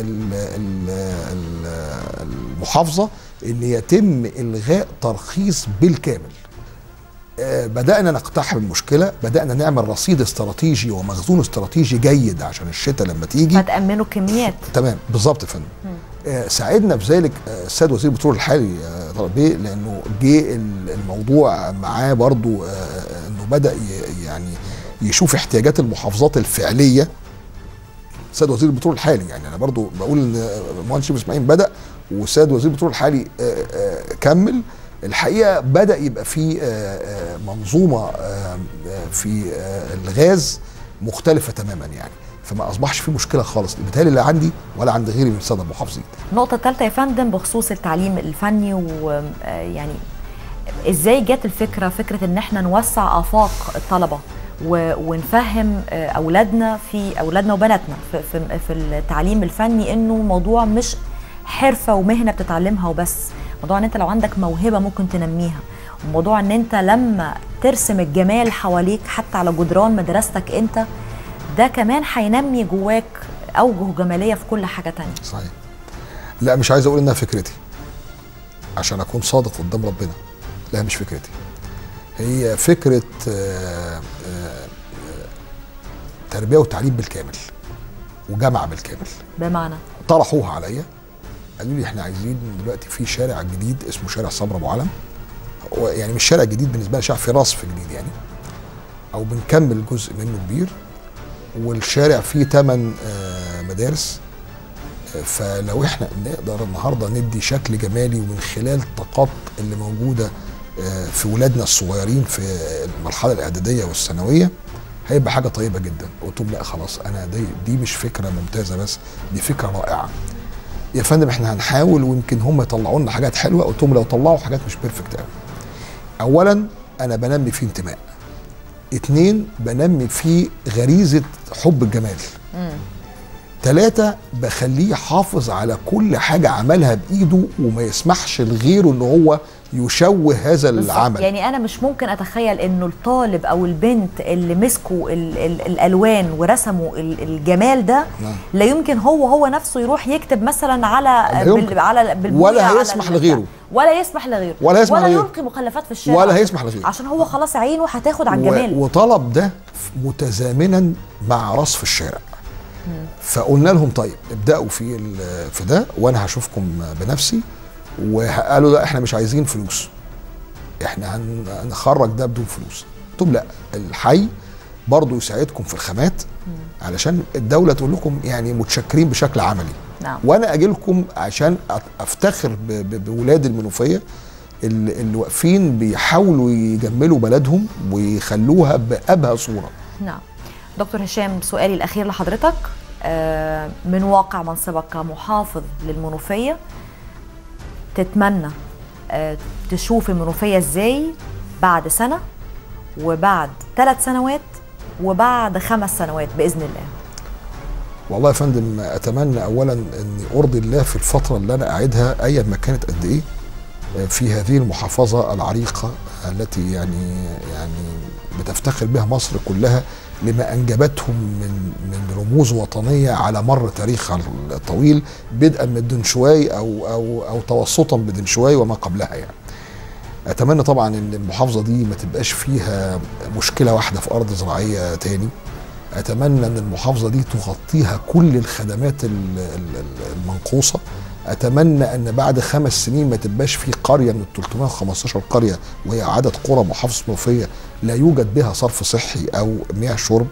المحافظه ان يتم الغاء ترخيص بالكامل. بدأنا نقتحم المشكلة، بدأنا نعمل رصيد استراتيجي ومخزون استراتيجي جيد عشان الشتاء لما تيجي فتأمنوا كميات. تمام بالظبط يا فندم. آه ساعدنا في ذلك السيد وزير البترول الحالي آه طلب بيه، لأنه جه الموضوع معاه برضو آه إنه بدأ يعني يشوف احتياجات المحافظات الفعلية. السيد وزير البترول الحالي يعني أنا برضو بقول إن المهندس شريف إسماعيل بدأ، والسيد وزير البترول الحالي آه آه كمل. الحقيقه بدا يبقى في منظومه في الغاز مختلفه تماما يعني، فما اصبحش في مشكله خالص بالتالي لا عندي ولا عند غيري من الساده المحافظين. النقطه الثالثه يا فندم بخصوص التعليم الفني، ويعني ازاي جت الفكره فكره ان احنا نوسع افاق الطلبه ونفهم اولادنا في اولادنا وبناتنا في في التعليم الفني انه موضوع مش حرفه ومهنه بتتعلمها وبس، موضوع ان انت لو عندك موهبه ممكن تنميها، وموضوع ان انت لما ترسم الجمال حواليك حتى على جدران مدرستك انت، ده كمان هينمي جواك اوجه جماليه في كل حاجه تانية. صحيح. لا مش عايز اقول انها فكرتي عشان اكون صادق قدام ربنا، لا مش فكرتي، هي فكره آآ آآ تربيه وتعليم بالكامل وجامعه بالكامل. بمعنى طرحوها عليا، قالوا لي احنا عايزين دلوقتي في شارع جديد اسمه شارع صبرا ابو علم، يعني مش شارع جديد بالنسبه لي، شارع في رصف جديد يعني، او بنكمل جزء منه كبير، والشارع فيه ثمان مدارس. فلو احنا نقدر النهارده ندي شكل جمالي ومن خلال الطاقات اللي موجوده في ولادنا الصغيرين في المرحله الاعداديه والثانويه، هيبقى حاجه طيبه جدا. قلت لهم لا خلاص، انا دي دي مش فكره ممتازه بس، دي فكره رائعه يا فندم، احنا هنحاول ويمكن هم يطلعوا لنا حاجات حلوه. قلت لهم لو طلعوا حاجات مش بيرفكت قوي، اولا انا بنمي فيه انتماء، اتنين بنمي فيه غريزه حب الجمال، مم. تلاتة بخليه يحافظ على كل حاجة عملها بإيده وما يسمحش لغيره إن هو يشوه هذا العمل. يعني أنا مش ممكن أتخيل إنه الطالب أو البنت اللي مسكوا ال ال الألوان ورسموا ال الجمال ده، نعم. لا يمكن هو هو نفسه يروح يكتب مثلا على بال على بالبوية، ولا هيسمح لغيره، ولا يسمح لغيره، ولا يسمح ولا لغيره، يلقي مخلفات في الشارع، ولا هيسمح لغيره، عشان هو خلاص عينه هتاخد على الجمال. وطلب ده متزامنا مع رصف الشارع. فقلنا لهم طيب ابداوا في في ده وانا هشوفكم بنفسي. وقالوا لا احنا مش عايزين فلوس، احنا هنخرج ده بدون فلوس. قلت لهم لا، الحي برضه يساعدكم في الخامات علشان الدوله تقول لكم يعني متشكرين بشكل عملي. نعم. وانا اجي لكم عشان افتخر بولاد المنوفيه اللي, اللي واقفين بيحاولوا يجملوا بلدهم ويخلوها بأبهى صوره. نعم. دكتور هشام، سؤالي الأخير لحضرتك، من واقع منصبك كمحافظ للمنوفية، تتمنى تشوف المنوفية ازاي بعد سنة وبعد ثلاث سنوات وبعد خمس سنوات بإذن الله؟ والله يا فندم أتمنى أولا أني أرضي الله في الفترة اللي أنا قاعدها أيا ما كانت قد إيه في هذه المحافظة العريقة التي يعني يعني بتفتخر بها مصر كلها لما أنجبتهم من من رموز وطنية على مر تاريخها الطويل، بدءا من دنشواي أو أو أو توسطا بدنشواي وما قبلها يعني. أتمنى طبعا أن المحافظة دي ما تبقاش فيها مشكلة واحدة في أرض زراعية تاني. أتمنى أن المحافظة دي تغطيها كل الخدمات المنقوصة. أتمنى أن بعد خمس سنين ما تبقاش في قرية من ثلاثمائة وخمستاشر قرية وهي عدد قرى محافظة منوفية لا يوجد بها صرف صحي أو مياه شرب.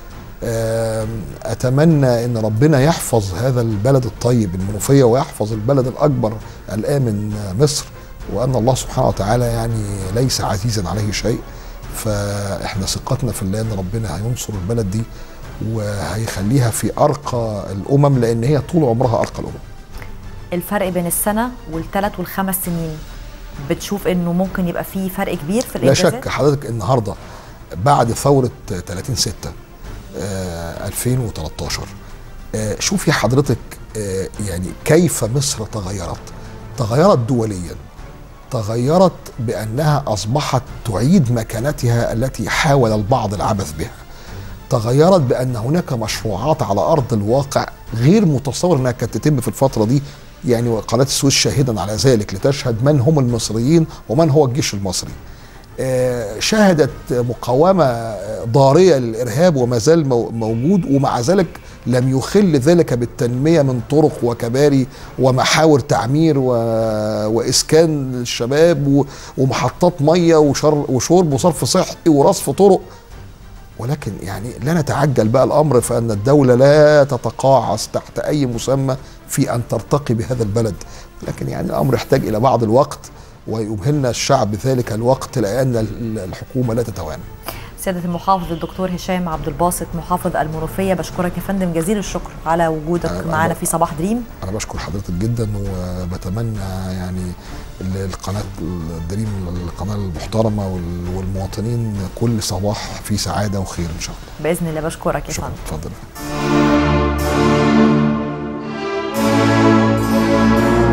أتمنى أن ربنا يحفظ هذا البلد الطيب المنوفية ويحفظ البلد الأكبر الآمن مصر، وأن الله سبحانه وتعالى يعني ليس عزيزا عليه شيء. فإحنا ثقتنا في الله أن ربنا هينصر البلد دي وهيخليها في أرقى الأمم، لأن هي طول عمرها أرقى الأمم. الفرق بين السنة والثلاث والخمس سنين بتشوف انه ممكن يبقى فيه فرق كبير في الانجازات؟ لا شك. حضرتك النهارده بعد ثورة ثلاثين ستة ألفين وثلاثتاشر آه شوفي حضرتك آه يعني كيف مصر تغيرت، تغيرت دوليا، تغيرت بأنها أصبحت تعيد مكانتها التي حاول البعض العبث بها، تغيرت بأن هناك مشروعات على أرض الواقع غير متصور أنها كانت تتم في الفترة دي. يعني قناة السويس شاهدا على ذلك لتشهد من هم المصريين ومن هو الجيش المصري. آه شهدت مقاومة ضارية للإرهاب وما زال موجود، ومع ذلك لم يخل ذلك بالتنمية من طرق وكباري ومحاور تعمير وإسكان الشباب ومحطات مية وشرب وصرف صحي ورصف طرق. ولكن يعني لا نتعجل بقى الأمر، فأن الدولة لا تتقاعس تحت أي مسمى في أن ترتقي بهذا البلد، لكن يعني الأمر يحتاج إلى بعض الوقت ويمهلنا الشعب ذلك الوقت لأن الحكومة لا تتوانى. سيادة المحافظ الدكتور هشام عبد الباسط محافظ المنوفية، بشكرك يا فندم جزيل الشكر على وجودك معنا في صباح دريم. أنا بشكر حضرتك جدا، وبتمنى يعني القناة دريم القناة المحترمة والمواطنين كل صباح في سعادة وخير إن شاء الله بإذن الله. بشكرك يا فندم. اتفضل.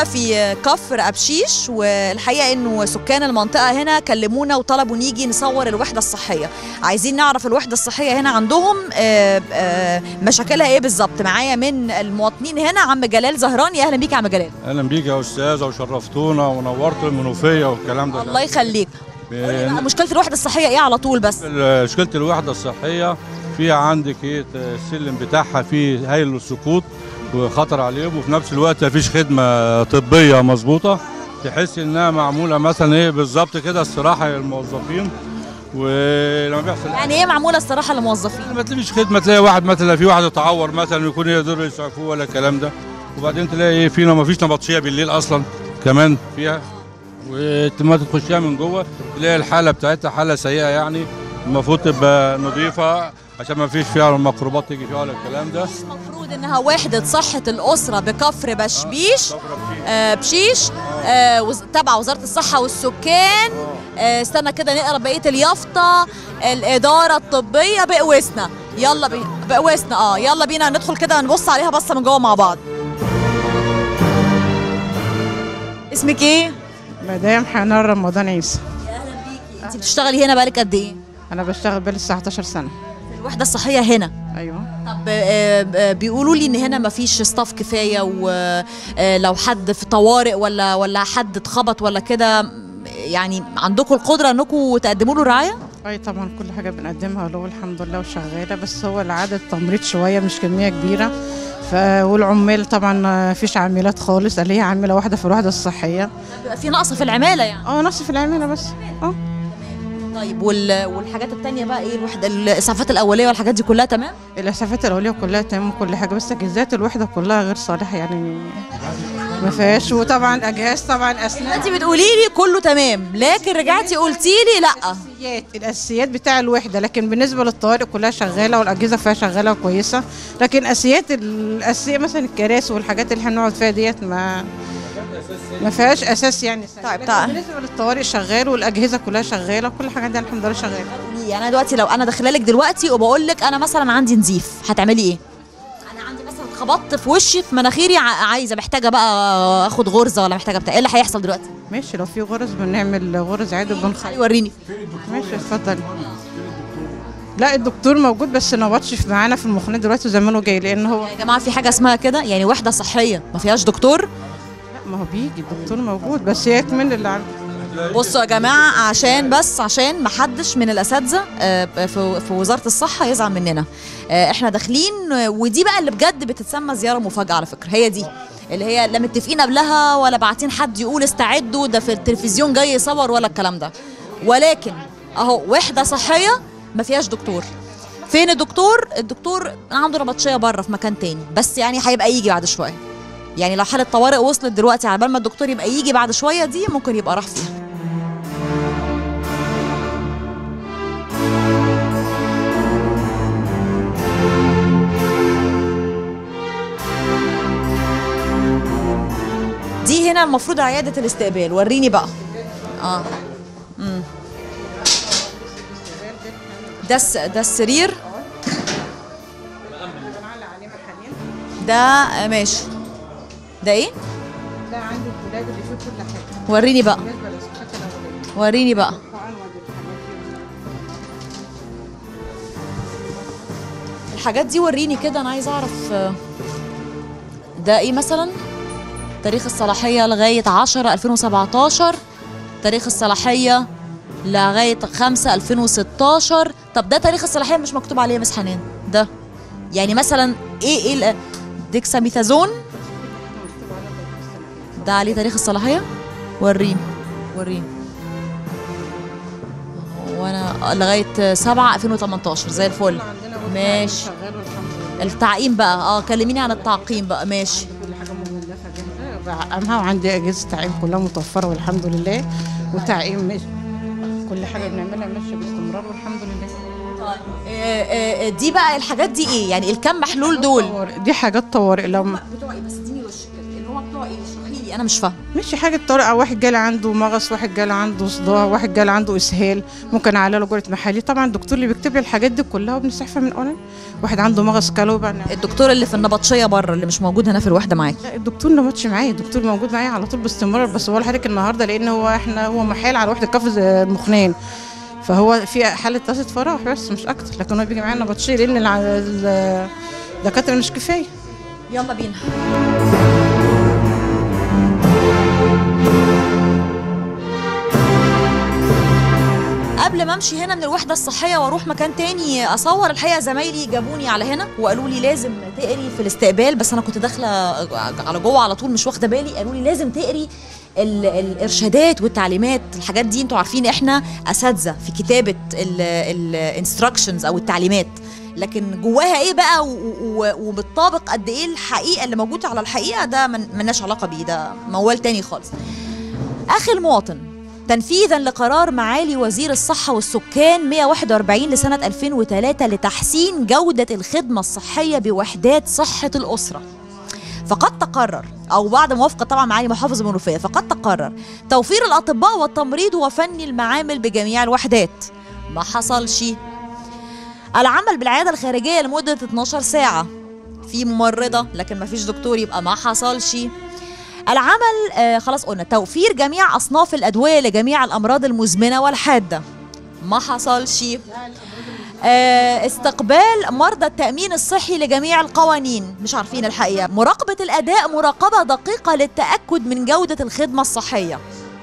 هنا في كفر أبشيش، والحقيقة إنه سكان المنطقة هنا كلمونا وطلبوا نيجي نصور الوحدة الصحية. عايزين نعرف الوحدة الصحية هنا عندهم مشاكلها إيه بالظبط. معايا من المواطنين هنا عم جلال زهراني. أهلا بيك يا عم جلال. أهلا بيك يا أستاذة، وشرفتونا ونورت المنوفية والكلام ده. الله يخليك. مشكلة الوحدة الصحية إيه على طول بس؟ مشكلة الوحدة الصحية فيها عندك إيه، السلم بتاعها فيه هايل السقوط وخطر عليهم، وفي نفس الوقت مفيش خدمه طبيه مظبوطه. تحس انها معموله مثلا ايه بالظبط كده استراحه للموظفين، ولما بيحصل يعني ايه معموله استراحه للموظفين؟ ما تلاقيش خدمه، تلاقي واحد مثلا في واحد اتعور مثلا يكون يقدروا يسعفوه ولا الكلام ده، وبعدين تلاقي ايه فينا ما فيش نبطشيه بالليل اصلا كمان فيها، وما تخشيها من جوه تلاقي الحاله بتاعتها حاله سيئه، يعني المفروض تبقى نظيفه عشان ما فيش فيها الميكروبات تيجي فيها ولا الكلام ده. مش المفروض انها وحده صحه الاسره بكفر بشبيش آه بشيش آه وز... تبع وزاره الصحه والسكان. آه استنى كده نقرا بقيه اليافطه. الاداره الطبيه بقوسنا. يلا بي... بقوسنا اه يلا بينا ندخل كده نبص عليها بصه من جوه مع بعض. اسمك ايه؟ مدام حنان رمضان عيسى. اهلا بيكي. انت بتشتغلي هنا بقالك قد ايه؟ انا بشتغل بقالي تسعتاشر سنه. الوحدة الصحية هنا. ايوه. طب بيقولوا لي ان هنا مفيش ستاف كفاية، ولو حد في طوارئ ولا ولا حد اتخبط ولا كده، يعني عندكم القدرة انكم تقدموا له رعاية؟ اي طبعا كل حاجة بنقدمها له الحمد لله وشغالة، بس هو العدد تمريض شوية مش كمية كبيرة. ف والعمال طبعا مفيش عاملات خالص، اللي هي عاملة واحدة في الوحدة الصحية. بيبقى في نقص في العمالة يعني؟ اه نقص في العمالة بس. اه طيب والحاجات التانية بقى ايه؟ الوحدة الاسعافات الاولية والحاجات دي كلها تمام؟ الاسعافات الاولية كلها تمام وكل حاجة، بس تجهيزات الوحدة كلها غير صالحة يعني ما فيهاش. وطبعا اجهزة طبعا اسنان. انت بتقولي لي كله تمام، لكن رجعتي قلتي لي لا. الاساسيات الاساسيات بتاع الوحدة، لكن بالنسبة للطوارئ كلها شغالة والاجهزة فيها شغالة وكويسة، لكن اساسيات الاساسية مثلا الكراسي والحاجات اللي احنا بنقعد فيها ديت ما ما فيهاش اساس يعني. طيب طيب بالنسبه للطوارئ شغال والاجهزه كلها شغاله، كل حاجه عندنا الحمد لله شغاله. يعني انا دلوقتي لو انا داخله لك دلوقتي وبقول لك انا مثلا عندي نزيف، هتعملي ايه؟ انا عندي مثلا اتخبطت في وشي في مناخيري، عايزه محتاجه بقى اخد غرزه ولا محتاجه بتاع، ايه اللي هيحصل دلوقتي؟ ماشي، لو في غرز بنعمل غرز عادي وبنخلي. وريني. ماشي اتفضلي. لا الدكتور موجود بس نبطش معانا في المخنات دلوقتي وزمانه جاي، لان هو يا جماعه في حاجه اسمها كده يعني وحده صحيه ما فيهاش دكتور؟ ما هو بيجي الدكتور موجود بس يكمل اللي عنده. بصوا يا جماعه، عشان بس عشان ما حدش من الاساتذه في وزاره الصحه يزعل مننا، احنا داخلين ودي بقى اللي بجد بتتسمى زياره مفاجاه على فكره، هي دي اللي هي لا متفقين قبلها ولا باعتين حد يقول استعدوا ده في التلفزيون جاي يصور ولا الكلام ده، ولكن اهو وحده صحيه ما فيهاش دكتور. فين الدكتور؟ الدكتور عنده نبطشيه بره في مكان تاني، بس يعني هيبقى يجي بعد شويه. يعني لو حالة طوارئ وصلت دلوقتي على بال ما الدكتور يبقى يجي بعد شوية، دي ممكن يبقى راح فيها. دي هنا المفروض عيادة الاستقبال، وريني بقى. اه امم ده ده السرير ده ماشي. ده ايه؟ ده عند الولاد اللي فيه كل حاجه. وريني بقى. وريني بقى. الحاجات دي وريني كده، انا عايزه اعرف ده ايه مثلا. تاريخ الصلاحيه لغايه عشرة ألفين وسبعتاشر، تاريخ الصلاحيه لغايه خمسة ألفين وستاشر. طب ده تاريخ الصلاحيه مش مكتوب عليه يا مس حنان. ده يعني مثلا ايه ايه ديكساميثازون ده عليه تاريخ الصلاحيه؟ وريني وريني. وانا لغايه سبعة ألفين وتمنتاشر زي الفل. ماشي. التعقيم بقى، اه كلميني عن التعقيم بقى. ماشي. كل حاجه مملكه جاهزه بعقمها، وعندي اجهزه تعقيم كلها متوفره والحمد لله، والتعقيم ماشي، كل حاجه بنعملها ماشيه باستمرار والحمد لله. طيب دي بقى الحاجات دي ايه؟ يعني الكم محلول دول دي حاجات طوارئ. لو بتوع ايه؟ بس اديني وشك كده، اللي هم بتوع ايه؟ اشرحي لي دي انا مش فاهمه. مش حاجه طارئه، واحد جالي عنده مغص، واحد جالي عنده صداع، واحد جالي عنده اسهال، ممكن اعلى له جرعه محاليل. طبعا الدكتور اللي بيكتب لي الحاجات دي كلها وبنستعفى من اونلاين. واحد عنده مغص كلوي بقى. الدكتور اللي في النبطشيه بره اللي مش موجود هنا في الوحده معاكي؟ لا الدكتور ما ماتش معايا، الدكتور موجود معايا على طول باستمرار، بس هو لحضرتك النهارده لان هو احنا هو محال على وحده كفر المخنان، فهو في حاله طاسه فراغ بس مش اكتر، لكن هو بيجي معانا نبطشيه لان الدكاتره مش كفايه. يلا بينا. قبل ما امشي هنا من الوحده الصحيه واروح مكان تاني اصور، الحقيقه زمايلي جابوني على هنا وقالوا لي لازم تقري في الاستقبال، بس انا كنت داخله على جوه على طول مش واخده بالي. قالوا لي لازم تقري الارشادات والتعليمات، الحاجات دي انتوا عارفين احنا اساتذه في كتابه الانستراكشنز او التعليمات، لكن جواها ايه بقى وبالطابق قد ايه الحقيقه اللي موجوده على الحقيقه ده ملناش علاقه بيه، ده موال تاني خالص. اخي المواطن، تنفيذا لقرار معالي وزير الصحة والسكان مئة وواحد وأربعين لسنة ألفين وثلاثة لتحسين جودة الخدمة الصحية بوحدات صحة الأسرة، فقد تقرر، أو بعد موافقة طبعا معالي محافظ المنوفية، فقد تقرر توفير الأطباء والتمريض وفني المعامل بجميع الوحدات. ما حصلش. العمل بالعيادة الخارجية لمدة اتناشر ساعة، في ممرضة لكن ما فيش دكتور، يبقى ما حصلش. العمل آه خلاص قلنا توفير جميع أصناف الأدوية لجميع الأمراض المزمنة والحادة، ما حصلش. آه استقبال مرضى التأمين الصحي لجميع القوانين، مش عارفين الحقيقة. مراقبة الأداء مراقبة دقيقة للتأكد من جودة الخدمة الصحية.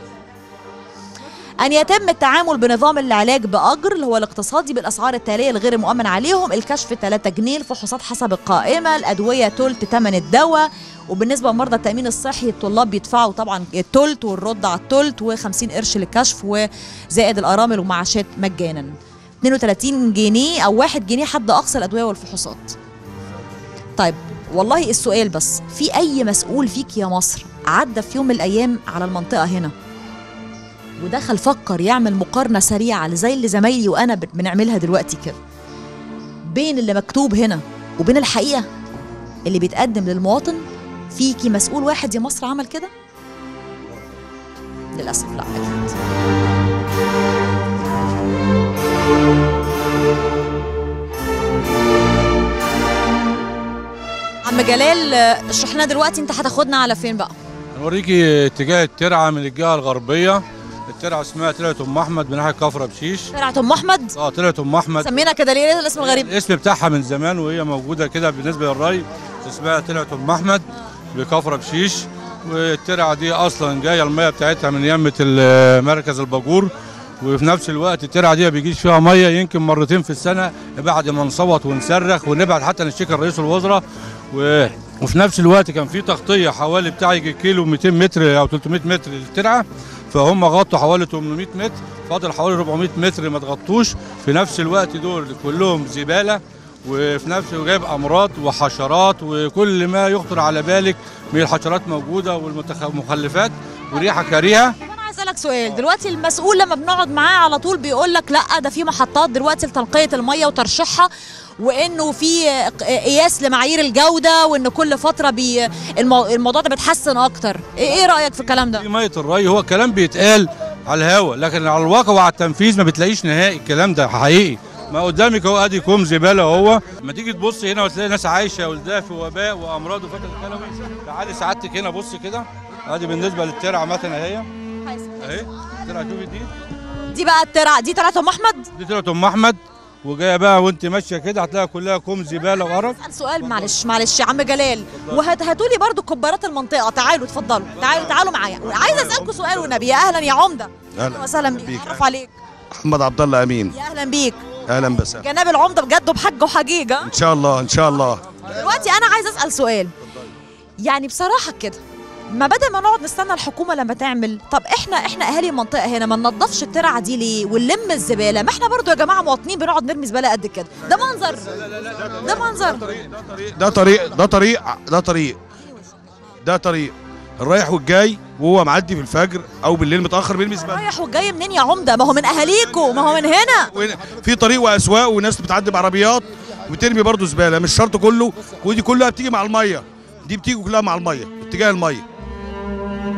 أن يتم التعامل بنظام العلاج بأجر اللي هو الاقتصادي بالأسعار التالية الغير المؤمن عليهم، الكشف ثلاثة جنيه، الفحوصات حسب القائمة، الأدوية تلت ثمن الدواء، وبالنسبة لمرضى التأمين الصحي الطلاب بيدفعوا طبعا التلت والرد على التلت وخمسين قرش للكشف وزائد الأرامل ومعاشات مجانا. اثنين وثلاثين جنيه أو واحد جنيه حد أقصى الأدوية والفحوصات. طيب والله السؤال بس، في أي مسؤول فيك يا مصر عدى في يوم من الأيام على المنطقة هنا ودخل فكر يعمل مقارنة سريعة زي اللي زمايلي وأنا بنعملها دلوقتي كده بين اللي مكتوب هنا وبين الحقيقة اللي بيتقدم للمواطن؟ فيكي مسؤول واحد يا مصر عمل كده؟ للأسف لا أكيد. عم جلال اشرح لنا دلوقتي انت هتاخدنا على فين بقى؟ هنوريكي اتجاه الترعه من الجهه الغربيه. الترعه اسمها ترعه ام احمد من ناحيه كفر بشيش. ترعه ام احمد؟ اه ترعه ام احمد. سمينا كده ليه الاسم الغريب؟ الاسم بتاعها من زمان وهي موجوده كده بالنسبه للري، اسمها ترعه ام احمد بكفر بشيش. والترعه دي اصلا جايه الميه بتاعتها من يمه مركز الباجور، وفي نفس الوقت الترعه دي ما بيجيش فيها ميه يمكن مرتين في السنه بعد ما نصوت ونصرخ ونبعت حتى نشتكي لرئيس الوزراء. و... وفي نفس الوقت كان في تغطيه حوالي بتاع يجي كيلو مئتين متر او ثلاثمئة متر للترعه، فهم غطوا حوالي ثمانمئة متر، فاضل حوالي أربعمئة متر ما تغطوش. في نفس الوقت دول كلهم زباله، وفي نفس الوقت جايب امراض وحشرات وكل ما يخطر على بالك من الحشرات موجوده والمخلفات وريحه كريهه. اسالك سؤال دلوقتي، المسؤول لما بنقعد معاه على طول بيقول لك لا ده في محطات دلوقتي لتنقيه الميه وترشيحها، وانه في قياس لمعايير الجوده، وان كل فتره بي الموضوع ده بيتحسن اكتر. ايه رايك في الكلام ده؟ في ميه الري هو كلام بيتقال على الهوا، لكن على الواقع وعلى التنفيذ ما بتلاقيش نهائي الكلام ده حقيقي. ما قدامك اهو ادي كوم زباله اهو، لما تيجي تبص هنا وتلاقي ناس عايشه ولدها في وباء وامراض وفتن الكلوي. تعالي سعادتك هنا بص كده، ادي بالنسبه للترعه مثلا اهي اهي الترعه، شوفي دي دي بقى الترعه دي ترعه ام احمد، دي ترعه ام احمد، وجايه بقى وانت ماشيه كده هتلاقيها كلها كوم زباله وقرف. اسال سؤال معلش معلش يا عم جلال، وهاتوا لي برضو كبارات المنطقه، تعالوا اتفضلوا تعالوا تعالوا معايا، عايزه اسالكم سؤال والنبي. يا اهلا يا عمده. اهلا وسهلا بيك. اتعرف عليك. محمد عبد الله امين. يا اهلا بيك. اهلا بسهلا. جناب العمده بجد بحج وحجيجه ان شاء الله ان شاء الله. دلوقتي انا عايزه اسال سؤال، يعني بصراحه كده، ما بدل ما نقعد نستنى الحكومه لما تعمل، طب احنا احنا اهالي المنطقه هنا ما ننضفش الترعه دي ليه ونلم الزباله؟ ما احنا برضو يا جماعه مواطنين بنقعد نرمي زباله قد كده، ده منظر ده منظر ده طريق ده طريق ده طريق ده طريق الرايح والجاي، وهو معدي في الفجر او بالليل متاخر بيرمي زباله. رايح والجاي منين يا عمده؟ ما هو من اهاليكوا، ما هو من هنا. في طريق واسواق وناس بتعدي بعربيات وبترمي برضو زباله، مش شرط كله، ودي كلها بتيجي مع الميه، دي بتيجي كلها مع الميه اتجاه الميه.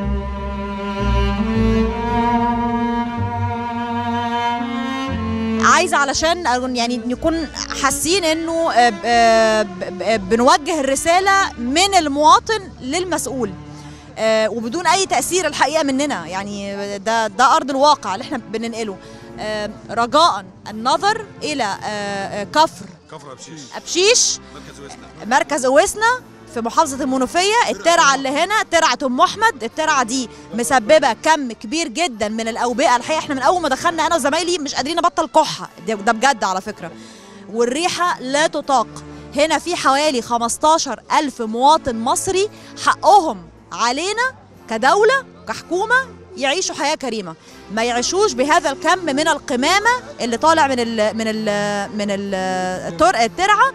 عايزه علشان يعني نكون حاسين انه بنوجه الرساله من المواطن للمسؤول وبدون اي تاثير الحقيقه مننا، يعني ده ده ارض الواقع اللي احنا بننقله. رجاء النظر الى كفر كفر ابشيش ابشيش مركز اوسنا مركز اوسنا في محافظه المنوفيه. الترعه اللي هنا ترعه ام احمد، الترعه دي مسببه كم كبير جدا من الاوبئه الحقيقه. احنا من اول ما دخلنا انا وزمايلي مش قادرين نبطل كحه، ده بجد على فكره، والريحه لا تطاق. هنا في حوالي خمستاشر ألف مواطن مصري حقهم علينا كدوله كحكومه يعيشوا حياه كريمه، ما يعيشوش بهذا الكم من القمامه اللي طالع من ال من ال من ال الترعه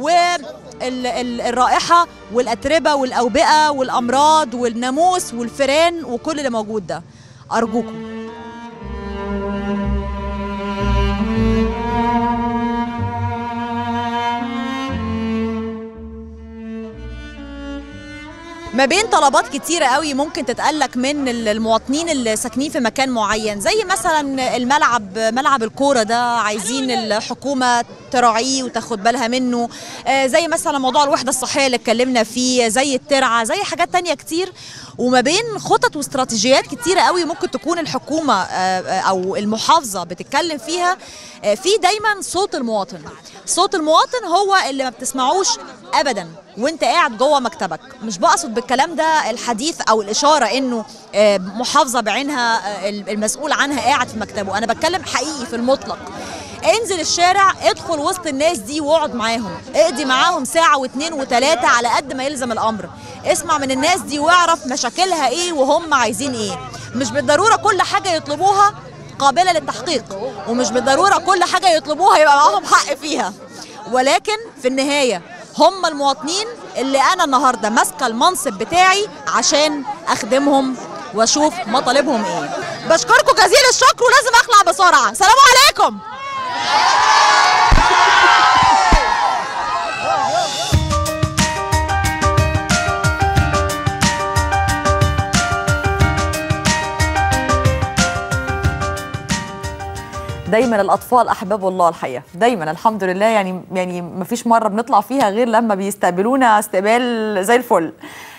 والرائحه والاتربه والاوبئه والامراض والناموس والفيران وكل اللي موجود ده. ارجوكم ما بين طلبات كتيرة قوي ممكن تتقلك من المواطنين اللي ساكنين في مكان معين، زي مثلا الملعب، ملعب الكورة ده عايزين الحكومة تراعيه وتاخد بالها منه، زي مثلا موضوع الوحدة الصحية اللي اتكلمنا فيه، زي الترعة، زي حاجات تانية كتير. وما بين خطط واستراتيجيات كتيرة قوي ممكن تكون الحكومة أو المحافظة بتتكلم فيها، في دايما صوت المواطن. صوت المواطن هو اللي ما بتسمعوش أبدا وانت قاعد جوه مكتبك. مش بقصد بالكلام ده الحديث او الاشاره انه محافظه بعينها المسؤول عنها قاعد في مكتبه، انا بتكلم حقيقي في المطلق. انزل الشارع، ادخل وسط الناس دي واقعد معاهم، اقضي معاهم ساعه واثنين وثلاثه على قد ما يلزم الامر. اسمع من الناس دي واعرف مشاكلها ايه وهم عايزين ايه. مش بالضروره كل حاجه يطلبوها قابله للتحقيق، ومش بالضروره كل حاجه يطلبوها يبقى معاهم حق فيها، ولكن في النهايه هم المواطنين اللي أنا النهاردة ماسكة المنصب بتاعي عشان أخدمهم وأشوف مطالبهم إيه. بشكركم جزيل الشكر ولازم أخلع بسرعة. سلام عليكم. دايما الاطفال احباب الله الحقيقه، دايما الحمد لله، يعني يعني ما فيش مره بنطلع فيها غير لما بيستقبلونا استقبال زي الفل.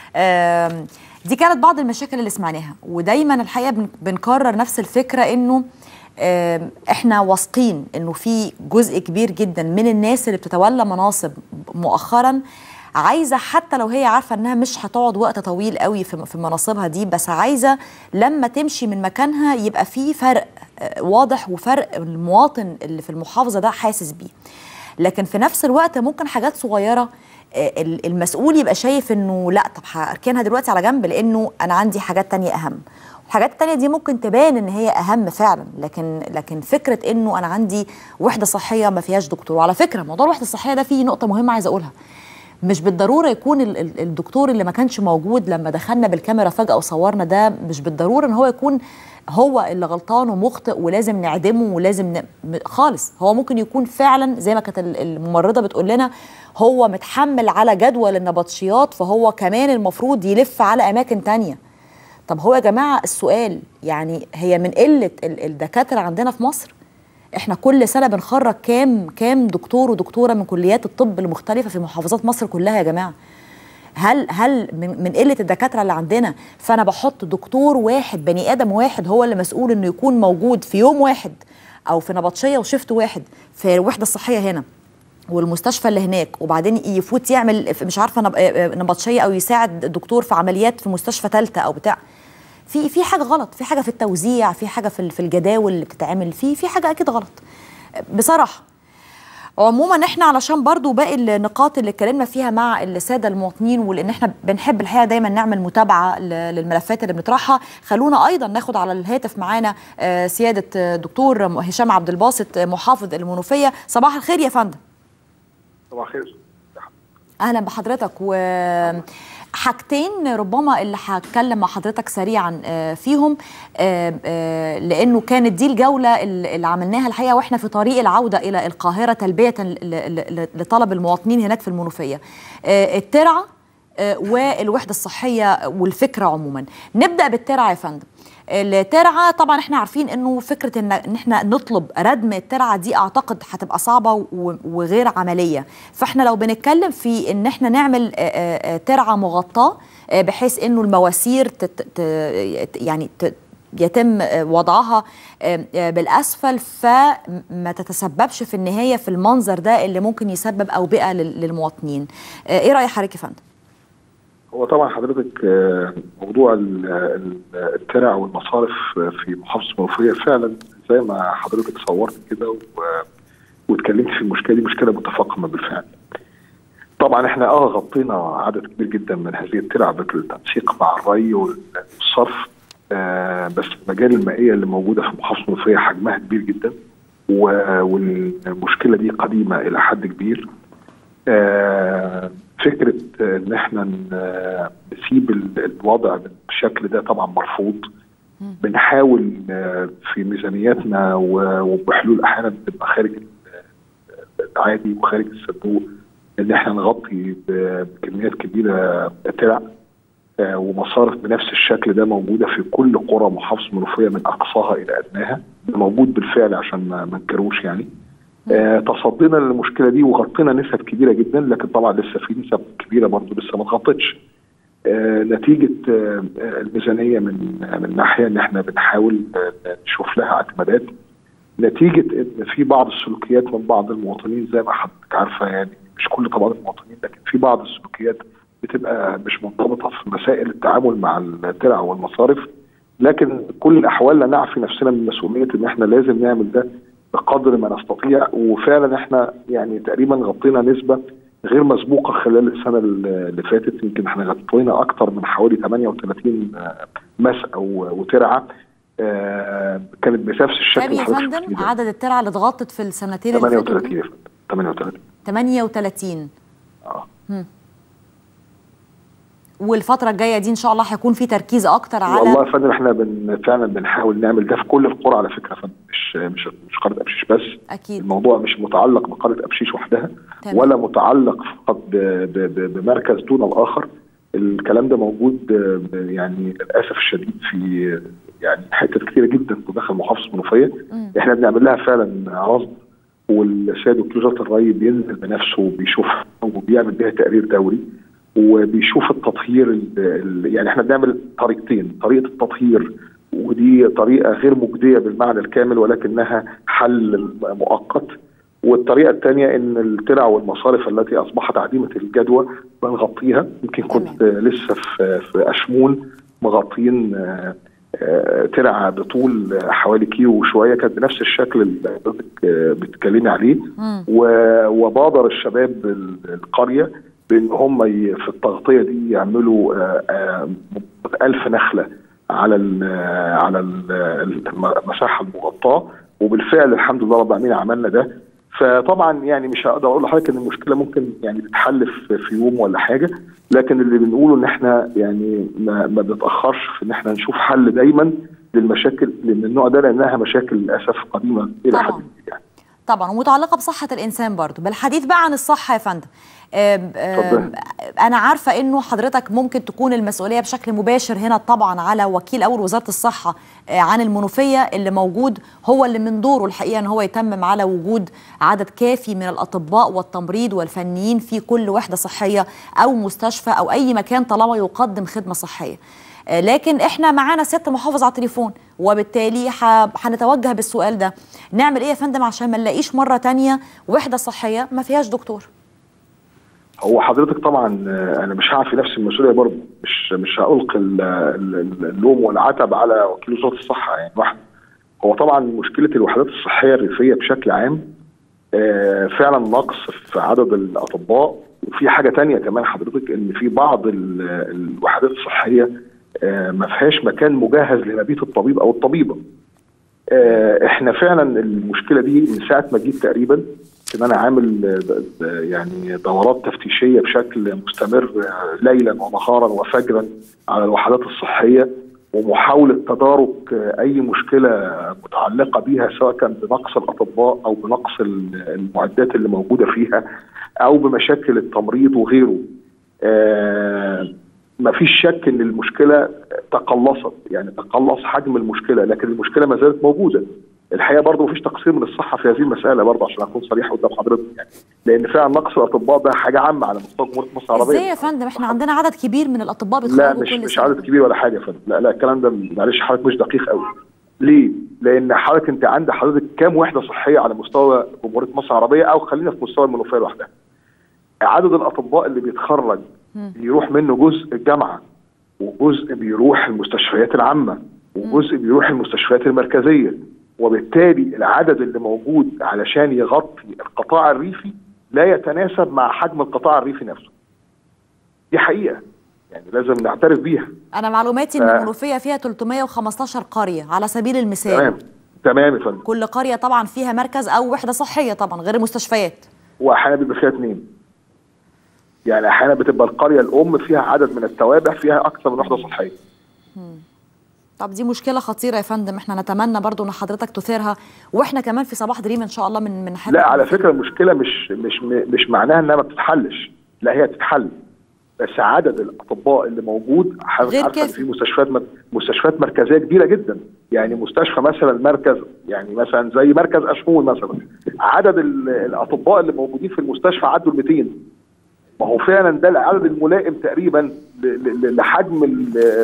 دي كانت بعض المشاكل اللي سمعناها، ودايما الحقيقه بنكرر نفس الفكره انه احنا واثقين انه في جزء كبير جدا من الناس اللي بتتولى مناصب مؤخرا عايزه، حتى لو هي عارفه انها مش هتقعد وقت طويل قوي في مناصبها دي، بس عايزه لما تمشي من مكانها يبقى في فرق واضح وفرق المواطن اللي في المحافظه ده حاسس بيه. لكن في نفس الوقت ممكن حاجات صغيره المسؤول يبقى شايف انه لا، طب هركنها دلوقتي على جنب لانه انا عندي حاجات تانية اهم. الحاجات التانية دي ممكن تبان ان هي اهم فعلا، لكن لكن فكره انه انا عندي وحده صحيه ما فيهاش دكتور. وعلى فكره موضوع الوحده الصحيه ده فيه نقطه مهمه عايزه اقولها، مش بالضروره يكون الدكتور اللي ما كانش موجود لما دخلنا بالكاميرا فجاه وصورنا ده، مش بالضروره ان هو يكون هو اللي غلطان ومخطئ ولازم نعدمه ولازم ن... خالص. هو ممكن يكون فعلا زي ما كانت الممرضه بتقول لنا هو متحمل على جدول النبطشيات، فهو كمان المفروض يلف على اماكن تانية. طب هو يا جماعه السؤال يعني هي من قله الدكاتره عندنا في مصر؟ احنا كل سنه بنخرج كام كام دكتور ودكتوره من كليات الطب المختلفه في محافظات مصر كلها يا جماعه. هل هل من, من قله الدكاتره اللي عندنا فانا بحط دكتور واحد بني ادم واحد هو اللي مسؤول انه يكون موجود في يوم واحد او في نبطشيه وشفت واحد في الوحده الصحيه هنا والمستشفى اللي هناك، وبعدين يفوت يعمل مش عارفه نبطشيه او يساعد دكتور في عمليات في مستشفى ثالثه او بتاع؟ في في حاجه غلط، في حاجه في التوزيع، في حاجه في في الجداول اللي بتتعمل، في في حاجه اكيد غلط بصراحه. عموما احنا علشان برضو باقي النقاط اللي اتكلمنا فيها مع الساده المواطنين، ولان احنا بنحب الحقيقه دايما نعمل متابعه للملفات اللي بنطرحها، خلونا ايضا ناخد على الهاتف معانا سياده دكتور هشام عبد الباسط محافظ المنوفيه. صباح الخير يا فندم. صباح الخير. اهلا بحضرتك. وحاجتين ربما اللي هتكلم مع حضرتك سريعا فيهم، لانه كانت دي الجوله اللي عملناها الحقيقه واحنا في طريق العوده الى القاهره تلبيه لطلب المواطنين هناك في المنوفيه، الترعه والوحده الصحيه والفكره عموما. نبدا بالترعه يا فندم. الترعه طبعا احنا عارفين انه فكره ان ان احنا نطلب ردم الترعه دي اعتقد هتبقى صعبه وغير عمليه، فاحنا لو بنتكلم في ان احنا نعمل ترعه مغطاه بحيث انه المواسير تت يعني تت يتم وضعها بالاسفل فما تتسببش في النهايه في المنظر ده اللي ممكن يسبب اوبئه للمواطنين. ايه راي حضرتك يا فندم؟ هو طبعا حضرتك موضوع الترع والمصارف في محافظه المنوفيه فعلا زي ما حضرتك صورت كده واتكلمت في المشكله دي، مشكله متفاقمه بالفعل. طبعا احنا اه غطينا عدد كبير جدا من هذه الترع بالتنسيق مع الري والصرف، آه بس المجال المائيه اللي موجوده في محافظه المنوفيه حجمها كبير جدا، والمشكله دي قديمه الى حد كبير. آه فكره ان احنا نسيب الوضع بالشكل ده طبعا مرفوض. بنحاول في ميزانياتنا وبحلول احيانا بتبقى خارج العادي وخارج الصندوق ان احنا نغطي بكميات كبيره ترع ومصارف بنفس الشكل ده موجوده في كل قرى محافظه المنوفيه من اقصاها الى ادناها، ده موجود بالفعل عشان ما نكروش يعني. آه تصدينا للمشكله دي وغطينا نسب كبيره جدا، لكن طبعا لسه في نسب كبيره برضه لسه ما اتغطتش. آه نتيجه آه الميزانيه من آه من ناحيه ان احنا بنحاول آه نشوف لها اعتمادات، نتيجه ان في بعض السلوكيات من بعض المواطنين زي ما حضرتك عارفه، يعني مش كل طبعا المواطنين لكن في بعض السلوكيات بتبقى مش منضبطه في مسائل التعامل مع الترع والمصارف، لكن كل الاحوال لا نعفي نفسنا من مسؤوليه ان احنا لازم نعمل ده بقدر ما نستطيع. وفعلا احنا يعني تقريبا غطينا نسبه غير مسبوقه خلال السنه اللي فاتت، يمكن احنا غطينا اكثر من حوالي ثمانية وثلاثين مسقى وترعه آه كانت بنفس الشكل. كم يا فندم عدد الترعه اللي اتغطت في السنتين اللي فاتوا؟ ثمانية وثلاثين يا فندم. ثمانية وثلاثين ثمانية وثلاثين اه هم. والفترة الجاية دي إن شاء الله هيكون في تركيز أكتر على والله يا فندم احنا بن فعلا بنحاول نعمل ده في كل القرى على فكرة يا فندم، مش مش مش قرية أبشيش بس. أكيد الموضوع مش متعلق بقرية أبشيش وحدها تمام. ولا متعلق فقط بمركز دون الآخر. الكلام ده موجود يعني للأسف الشديد في يعني حتت كتيرة جدا في داخل محافظة المنوفية. احنا بنعمل لها فعلا رصد، والسيد وكيل وزارة الري بينزل بنفسه وبيشوفها وبيعمل بيها تقرير دوري وبيشوف التطهير. يعني احنا بنعمل طريقتين، طريقه التطهير ودي طريقه غير مجديه بالمعنى الكامل ولكنها حل مؤقت، والطريقه الثانيه ان الترع والمصارف التي اصبحت عديمه الجدوى بنغطيها. يمكن كنت لسه في في اشمون مغطين ترعه بطول حوالي كيلو وشويه، كانت بنفس الشكل اللي حضرتك بتتكلمي عليه، وبادر الشباب القريه بان هم في التغطيه دي يعملوا ألف نخله على ال على المساحه المغطاه، وبالفعل الحمد لله رب العالمين عملنا ده. فطبعا يعني مش هقدر اقول لحضرتك ان المشكله ممكن يعني تتحل في يوم ولا حاجه، لكن اللي بنقوله ان احنا يعني ما, ما بنتاخرش في ان احنا نشوف حل دايما للمشاكل من النوع ده، لانها مشاكل للاسف قديمه الى حد كبير يعني. طبعا ومتعلقه بصحه الانسان برضو. بالحديث بقى عن الصحه يا فندم، أنا عارفة إنه حضرتك ممكن تكون المسؤولية بشكل مباشر هنا طبعا على وكيل أول وزارة الصحة عن المنوفية اللي موجود، هو اللي من دوره الحقيقة إن هو يتمم على وجود عدد كافي من الأطباء والتمريض والفنيين في كل وحدة صحية أو مستشفى أو أي مكان طالما يقدم خدمة صحية. لكن إحنا معانا ست محافظ على التليفون، وبالتالي هنتوجه بالسؤال ده، نعمل إيه يا فندم عشان ما نلاقيش مرة تانية وحدة صحية ما فيهاش دكتور؟ هو حضرتك طبعا انا مش هعفي نفس المسؤوليه برضه، مش مش هالقي اللوم والعتب على وكيل وزاره الصحه يعني واحد. هو طبعا مشكله الوحدات الصحيه الريفيه بشكل عام فعلا نقص في عدد الاطباء، وفي حاجه ثانيه كمان حضرتك ان في بعض الوحدات الصحيه ما فيهاش مكان مجهز لمبيت الطبيب او الطبيبه. احنا فعلا المشكله دي من ساعه ما جيت تقريبا ان انا عامل يعني دورات تفتيشيه بشكل مستمر ليلا ونهارا وفجرا على الوحدات الصحيه، ومحاوله تدارك اي مشكله متعلقه بها سواء كان بنقص الاطباء او بنقص المعدات اللي موجوده فيها او بمشاكل التمريض وغيره. آه ما فيش شك ان المشكله تقلصت، يعني تقلص حجم المشكله، لكن المشكله ما زالت موجوده. الحقيقه برضه مفيش تقصير من الصحه في هذه المساله برضه عشان اكون صريح قدام حضرتك يعني، لان فعلا نقص الاطباء ده حاجه عامه على مستوى جمهوريه مصر العربيه. ازاي يا فندم؟ احنا عندنا عدد كبير من الاطباء لا بيتخرجوا مش كل مش سنة. عدد كبير ولا حاجه يا فندم، لا لا الكلام ده معلش حضرتك مش دقيق قوي. ليه؟ لان حضرتك انت عند حضرتك كام وحده صحيه على مستوى جمهوريه مصر العربيه، او خلينا في مستوى المنوفيه لوحدها. عدد الاطباء اللي بيتخرج بيروح منه جزء الجامعه، وجزء بيروح المستشفيات العامه، وجزء بيروح المستشفيات المركزيه، وبالتالي العدد اللي موجود علشان يغطي القطاع الريفي لا يتناسب مع حجم القطاع الريفي نفسه. دي حقيقه يعني لازم نعترف بيها. انا معلوماتي ان المنوفيه فيها ثلاثمائة وخمستاشر قريه على سبيل المثال. تمام تمام يا فندم. كل قريه طبعا فيها مركز او وحده صحيه طبعا غير المستشفيات. واحيانا بيبقى فيها اثنين. يعني احيانا بتبقى القريه الام فيها عدد من التوابع فيها اكثر من وحده صحيه. طب دي مشكله خطيره يا فندم، احنا نتمنى برضو ان حضرتك تثيرها، واحنا كمان في صباح دريم ان شاء الله من من لا على فكره المشكله مش مش مش معناها انها ما بتتحلش، لا هي تتحل، بس عدد الاطباء اللي موجود غير عارفه في مستشفيات مستشفيات مركزيه كبيره جدا، يعني مستشفى مثلا مركز يعني مثلا زي مركز اشمون مثلا، عدد الاطباء اللي موجودين في المستشفى عدوا ال مئتين. ما هو فعلا ده العدد الملائم تقريبا لحجم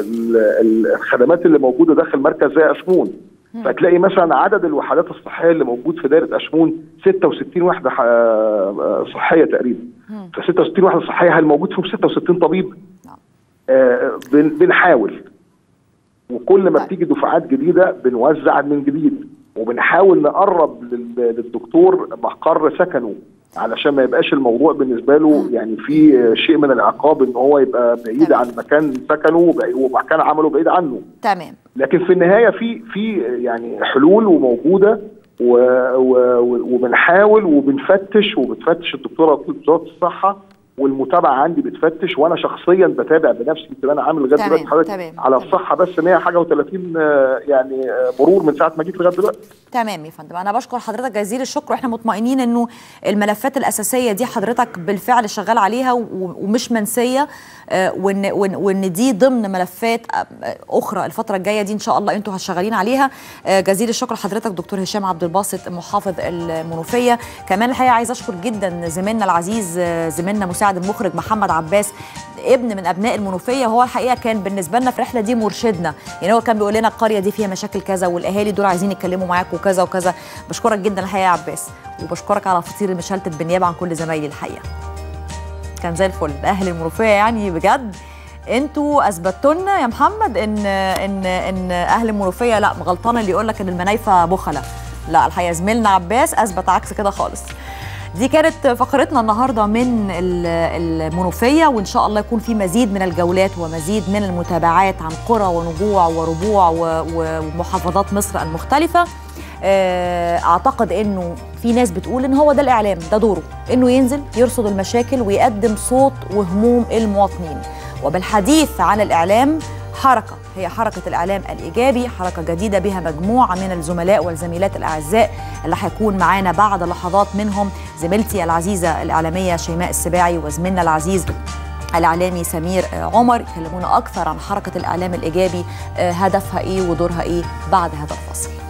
الخدمات اللي موجوده داخل مركز زي اشمون. فتلاقي مثلا عدد الوحدات الصحيه اللي موجود في دائره اشمون ستة وستين وحده صحيه تقريبا. ف ستة وستين وحده صحيه هل موجود فيهم ستة وستين طبيب؟ آه بنحاول، وكل ما بتيجي دفعات جديده بنوزع من جديد، وبنحاول نقرب للدكتور مقر سكنه علشان ما يبقاش الموضوع بالنسبه له يعني في شيء من العقاب ان هو يبقى بعيد عن مكان سكنه ومكان عمله بعيد عنه. تمام. لكن في النهايه في في يعني حلول وموجوده وبنحاول وبنفتش، وبتفتش الدكتوره وزاره الصحه، والمتابعه عندي بتفتش، وانا شخصيا بتابع بنفسي. يمكن انا عامل لغايه دلوقتي حضرتك على الصحه بس مئة حاجه وثلاثين يعني مرور من ساعه ما جيت لغايه دلوقتي. تمام يا فندم، انا بشكر حضرتك جزيل الشكر، واحنا مطمئنين انه الملفات الاساسيه دي حضرتك بالفعل شغال عليها ومش منسيه، وان وان دي ضمن ملفات اخرى الفتره الجايه دي ان شاء الله انتوا هتشغلين عليها. جزيل الشكر حضرتك دكتور هشام عبد الباسط محافظ المنوفيه. كمان الحقيقه عايز اشكر جدا زميلنا العزيز زميلنا مساعد المخرج محمد عباس، ابن من ابناء المنوفيه، هو الحقيقه كان بالنسبه لنا في الرحله دي مرشدنا، يعني هو كان بيقول لنا القريه دي فيها مشاكل كذا والاهالي دول عايزين يتكلموا معاك وكذا وكذا. بشكرك جدا الحقيقه يا عباس، وبشكرك على فطير المشلتت بالنيابه عن كل زمايلي. الحقيقه كان زي الفل اهل المنوفيه، يعني بجد انتوا اثبتوا لنا يا محمد ان ان ان اهل المنوفيه لا غلطان اللي يقول لك ان المنايفه بخله. لا الحقيقه زميلنا عباس اثبت عكس كده خالص. دي كانت فقرتنا النهارده من المنوفيه، وان شاء الله يكون في مزيد من الجولات ومزيد من المتابعات عن قرى ونجوع وربوع ومحافظات مصر المختلفه. اعتقد انه في ناس بتقول ان هو ده الاعلام، ده دوره انه ينزل يرصد المشاكل ويقدم صوت وهموم المواطنين. وبالحديث عن الاعلام، حركه هي حركه الاعلام الايجابي، حركه جديده بها مجموعه من الزملاء والزميلات الاعزاء اللي هيكون معانا بعد لحظات، منهم زميلتي العزيزه الاعلاميه شيماء السباعي وزميلنا العزيز الاعلامي سمير عمر، يكلمونا اكثر عن حركه الاعلام الايجابي، هدفها ايه ودورها ايه بعد هذا الفاصل.